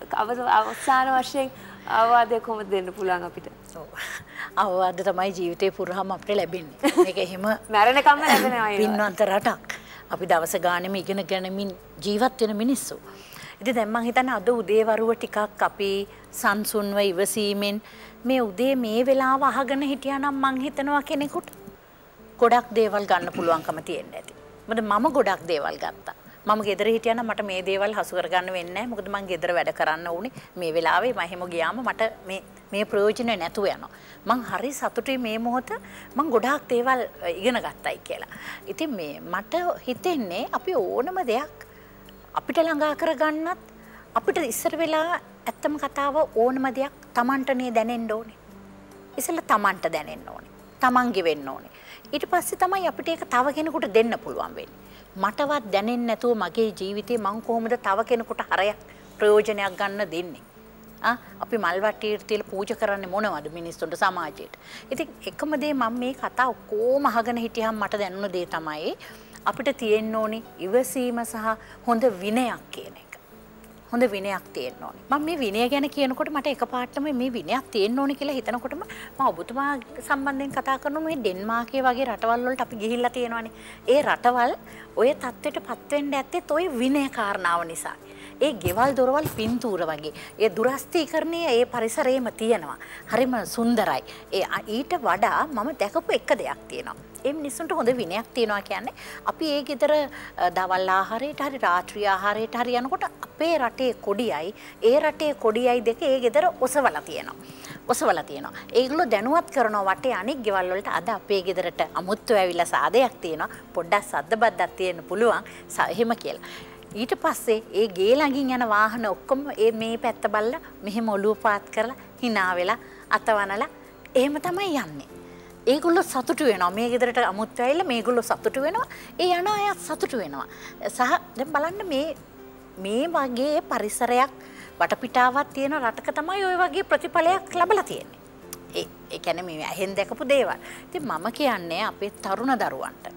අවසාන වශයෙන් අවවාදය කොහොමද දෙන්න පුළුවන් අපිට? ඔව්. අවවාද තමයි ජීවිතේ පුරාම අපිට ලැබෙන්නේ. මේක එහෙම මැරෙනකම්ම ලැබෙනවා. පින්වන්ත රටක්. අපි දවස ගානෙම ඉගෙන ගනිමින් ජීවත් වෙන මිනිස්සු. ඉතින් දැන් මම හිතන්නේ අද උදේ වරුව ටිකක් අපි සංසුන්ව ඉවසීමෙන් මේ උදේ මේ වෙලාව අහගෙන හිටියා නම් මං හිතනවා කෙනෙකුට ගොඩක් දේවල් ගන්න පුළුවන්කම තියෙන්න ඇති. මොකද මම ගොඩක් දේවල් ගත්තා. මම ගෙදර හිටියා නම් මට මේ දේවල් හසු කරගන්න වෙන්නේ නැහැ. මොකද මං ගෙදර වැඩ කරන්න ඕනේ. මේ වෙලාවේ මම එහෙම ගියාම මට මේ මේ ප්‍රයෝජන නැතුව යනවා. මං හරි සතුටුයි මේ මොහොත මං ගොඩාක් දේවල් ඉගෙන ගත්තයි කියලා. ඉතින් මේ මට හිතෙන්නේ අපි ඕනම දෙයක් අපිට ළඟා කරගන්නත් අපිට ඉස්සර වෙලා ඇත්තම කතාව ඕනම දෙයක් Tamanටනේ දැනෙන්න ඕනේ. ඉස්සෙල්ලා Tamanට දැනෙන්න ඕනේ. Tamanගේ වෙන්න ඕනේ. ඊට පස්සේ තමයි අපිට ඒක තව කෙනෙකුට දෙන්න පුළුවන් වෙන්නේ. මටවත් දැනෙන්නේ නැතුව මගේ ජීවිතේ මං කොහොමද තව කෙනෙකුට හරයක් ප්‍රයෝජනයක් ගන්න දෙන්නේ? ආ අපි මල් වට්ටියට තියලා පූජා කරන්නේ මොනවද මිනිස්සුන්ට සමාජයට? ඉතින් එකම දේ මම මේ කතා ඔක්කොම අහගෙන හිටියම මට දැනුණ දේ තමයි අපිට තියෙන්න ඕනි ඉවසීම සහ හොඳ විනයක් කියන එක. හොඳ විනයක් තියෙන්න ඕනි. මම මේ විනය ගැන කියනකොට මට එකපාරටම මේ විනයක් තියෙන්න ඕනි කියලා හිතනකොටම මම ඔබතුමා සම්බන්ධයෙන් කතා කරනවා මේ ඩෙන්මාර්කේ වගේ රටවල් වලට අපි ගිහිල්ලා තියෙනවානේ. ඒ රටවල් ඔය தත්ත්වයටපත් වෙන්න ඇත්තේ ඔය විනය කාරණාව නිසා. ඒ ගෙවල් දොරවල් පින්තූර වගේ. ඒ දුරස්ථීකරණය ඒ පරිසරයේම තියෙනවා. හරිම සුන්දරයි. ඒ ඊට වඩා මම දැකපු එක දෙයක් තියෙනවා. ඒ මිනිස්සුන්ට හොඳ විනයක් තියෙනවා කියන්නේ අපි ඒ ගෙදර දවල් ආහාරයට හරි රාත්‍රී ආහාරයට හරි යනකොට අපේ රටේ කොඩියයි ඒ රටේ කොඩියයි දෙක ඒ ගෙදර ඔසවලා තියෙනවා. ඔසවලා තියෙනවා. ඒගොල්ලෝ දැනුවත් කරනවා වටේ අනික් ගෙවල් වලට අද අපේ ගෙදරට අමුත්තු ඇවිල්ලා සාදයක් තියෙනවා. පොඩ්ඩක් සද්ද බද්දක් තියෙන්න පුළුවන්. එහෙම කියලා. ඊට පස්සේ ඒ ගේ ළඟින් යන වාහන ඔක්කොම ඒ මේ පැත්ත බලලා මෙහෙම ඔළුව පාත් කරලා hina වෙලා අතවනලා එහෙම තමයි යන්නේ. ඒගොල්ලෝ සතුටු වෙනවා. මේ ගෙදරට අමුත්තු ඇවිල්ලා මේගොල්ලෝ සතුටු වෙනවා. ඒ යන අය සතුටු වෙනවා. සහ දැන් බලන්න මේ මේ වගේ පරිසරයක් වටපිටාවක් තියෙන රටක තමයි ওই වගේ ප්‍රතිඵලයක් ලැබලා තියෙන්නේ. ඒ ඒ කියන්නේ මේ ඇහෙන් දැකපු දේවල්. ඉතින් මම කියන්නේ අපේ තරුණ දරුවන්ට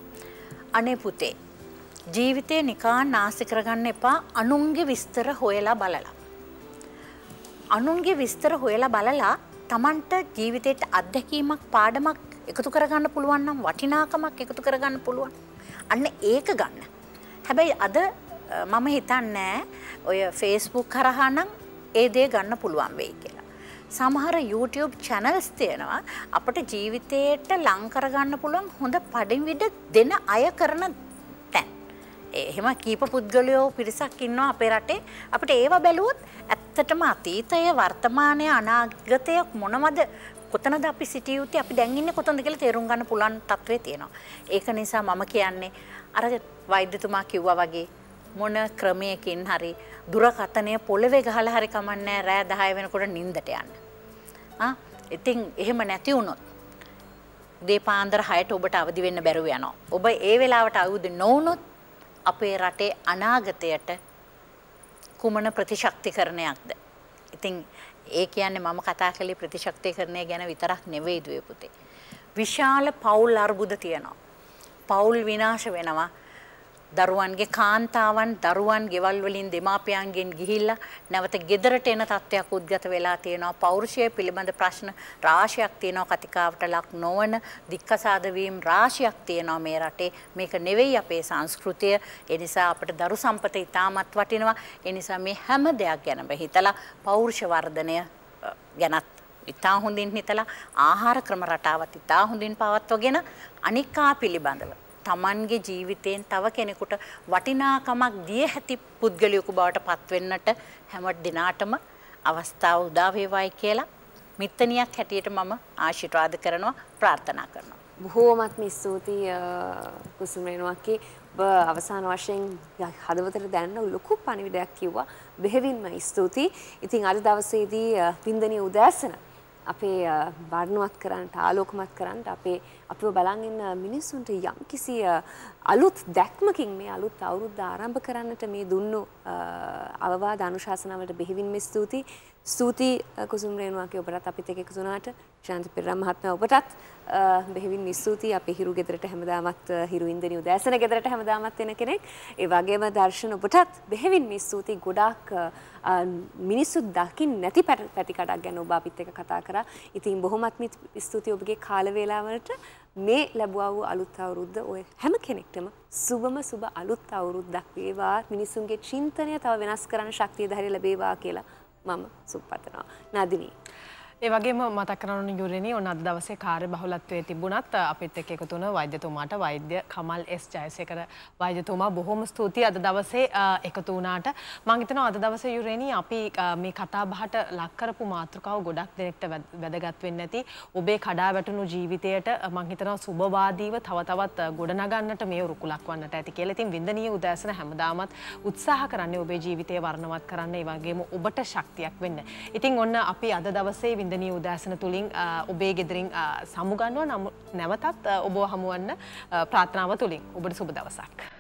අනේ පුතේ ජීවිතේ නිකාන් නාස්ති කරගන්න එපා අනුන්ගේ විස්තර හොයලා බලලා. අනුන්ගේ විස්තර හොයලා බලලා Tamanට ජීවිතේට අත්දැකීමක් පාඩමක් එකතු කරගන්න පුළුවන් නම් වටිනාකමක් එකතු කරගන්න පුළුවන්. අන්න ඒක ගන්න. හැබැයි අද මම හිතන්නේ ඔය Facebook කරහා නම් ඒ දේ ගන්න පුළුවන් වෙයි කියලා. සමහර YouTube channels තියෙනවා අපේ ජීවිතේට ලං කරගන්න පුළුවන් හොඳ පඩිවිඩ දෙන අය කරන එහෙම කීප පුද්ගලයෝ පිරිසක් ඉන්නවා අපේ රටේ. අපිට ඒව බැලුවොත් ඇත්තටම අතීතය වර්තමානය අනාගතය මොනවද කොතනද අපි සිටිය යුත්තේ අපි දැන් ඉන්නේ කොතනද කියලා තේරුම් ගන්න පුළුවන් තත්ත්වයේ තියෙනවා. ඒක නිසා මම කියන්නේ අර වෛද්‍යතුමා කිව්වා වගේ මොන ක්‍රමයකින් හරි දුරකථනය පොළවේ ගහලා හරි කමන්නේ රෑ දහය වෙනකොට නිින්දට යන්න. ආ ඉතින් එහෙම නැති වුණොත් දීපාන්දර හයට ඔබට අවදි වෙන්න බැරුව යනවා. ඔබ ඒ වෙලාවට අවදි නොවුනොත් අපේ රටේ අනාගතයට කුමන ප්‍රතිශක්තිකරණයක්ද? ඉතින් ඒ කියන්නේ මම කතා කළේ ප්‍රතිශක්තිකරණය ගැන විතරක් නෙවෙයි දුවේ පුතේ. විශාල පෞල් අර්බුද තියෙනවා. පෞල් විනාශ වෙනවා. දරුවන්ගේ කාන්තාවන් දරුවන් ගෙවල් වලින් දෙමාපියන්ගෙන් ගිහිල්ලා නැවත ගෙදරට එන තත්ත්වයක් උද්ගත වෙලා තියෙනවා. පෞරුෂය පිළිබඳ ප්‍රශ්න රාශියක් තියෙනවා. කතිකාවට ලක් නොවන දික්කසාද වීම රාශියක් තියෙනවා මේ රටේ. මේක නෙවෙයි අපේ සංස්කෘතිය. ඒ නිසා අපිට දරු සම්පත ඉතාමත් වටිනවා. ඒ නිසා මේ හැම දෙයක් ගැනම හිතලා පෞරුෂ වර්ධනය ගැනත් ඉතා හොඳින් හිතලා ආහාර ක්‍රම රටාවත් ඉතා හොඳින් පවත්වගෙන අනිකා පිළිබඳව තමන්ගේ ජීවිතයෙන් තව කෙනෙකුට වටිනාකමක් දිය හැකි පුද්ගලයෙකු බවට පත් වෙන්නට හැම දිනාටම අවස්ථාව උදා වේවායි කියලා මිත්තනියක් හැටියට මම ආශිර්වාද කරනවා ප්‍රාර්ථනා කරනවා. බොහෝමත්ම ස්තුතියි කුසුම රේණුවක්කි. ඔබ අවසාන වශයෙන් හදවතට දැනෙන ලොකු පණිවිඩයක් කිව්වා. බෙහෙවින්ම ස්තුතියි. ඉතින් අද දවසේදී වින්දනීය උදෑසන අපේ වර්ණවත් කරන්නට ආලෝකමත් කරන්නට අපේ අපිව බලන් ඉන්න මිනිස්සුන්ට යම්කිසි අලුත් දැක්මකින් මේ අලුත් අවුරුද්ද ආරම්භ කරන්නට මේ දුන්නු අවවාද අනුශාසනාවලට බෙහෙවින්ම ස්තුතියි. ස්තුතියි කුසුම් රේණුවාගේ ඔබටත් අපිත් එක්ක එකතු වුණාට. ශාන්ති පෙරේරා මහත්මයා ඔබටත් බෙහෙවින්ම ස්තුතියි. අපේ හිරු ගෙදරට හැමදාමත් හිරු ඉන්දනිය උදෑසන ගෙදරට හැමදාමත් එන කෙනෙක්. ඒ වගේම දර්ශන ඔබටත් බෙහෙවින්ම ස්තුතියි. ගොඩාක් මිනිස්සු දකින්න නැති පැතිකඩක් ගැන ඔබ අපිත් එක්ක කතා කරා. ඉතින් බොහොමත්ම ස්තුතියි ඔබගේ කාල වේලාවලට. මේ ලැබුවා වූ අලුත් අවුරුද්ද ඔය හැම කෙනෙක්ටම සුබම සුබ අලුත් අවුරුද්දක් වේවා. මිනිසුන්ගේ චින්තනය තව වෙනස් කරන්න ශක්තිය ධෛර්යය ලැබේවා කියලා මම සුබ පතනවා. නදිනී ඒ වගේම මතක් කරන්න යුරෙනි ඔන්න අද දවසේ කාර්ය බහුලත්වයේ තිබුණත් අපිත් එක්ක එකතු වුණ වෛද්‍යතුමාට වෛද්‍ය කමල් එස් ජයසේකර වෛද්‍යතුමා බොහොම ස්තුතියි අද දවසේ එකතු වුණාට මම හිතනවා අද දවසේ යුරෙනි අපි මේ කතා බහට ලක් කරපු මාතෘකාව ගොඩක් දෙනෙක්ට වැදගත් වෙන්නේ නැති ඔබේ කඩා වැටුණු ජීවිතයට මම හිතනවා සුබවාදීව තව තවත් ගොඩනගන්නට මේ රුකුලක් වන්නට ඇති කියලා. ඉතින් වින්දනීය උදෑසන හැමදාමත් උත්සාහ කරන්නේ ඔබේ ජීවිතය වර්ණවත් කරන්න ඒ වගේම ඔබට ශක්තියක් වෙන්න. ඉතින් ඔන්න අපි අද දවසේ වින්දනීය උදෑසන තුලින් ඔබේ ගෙදරින් සමුගන්නවා. නැවතත් ඔබව හමුවන්න ප්‍රාර්ථනාව තුලින් ඔබට සුබ දවසක්.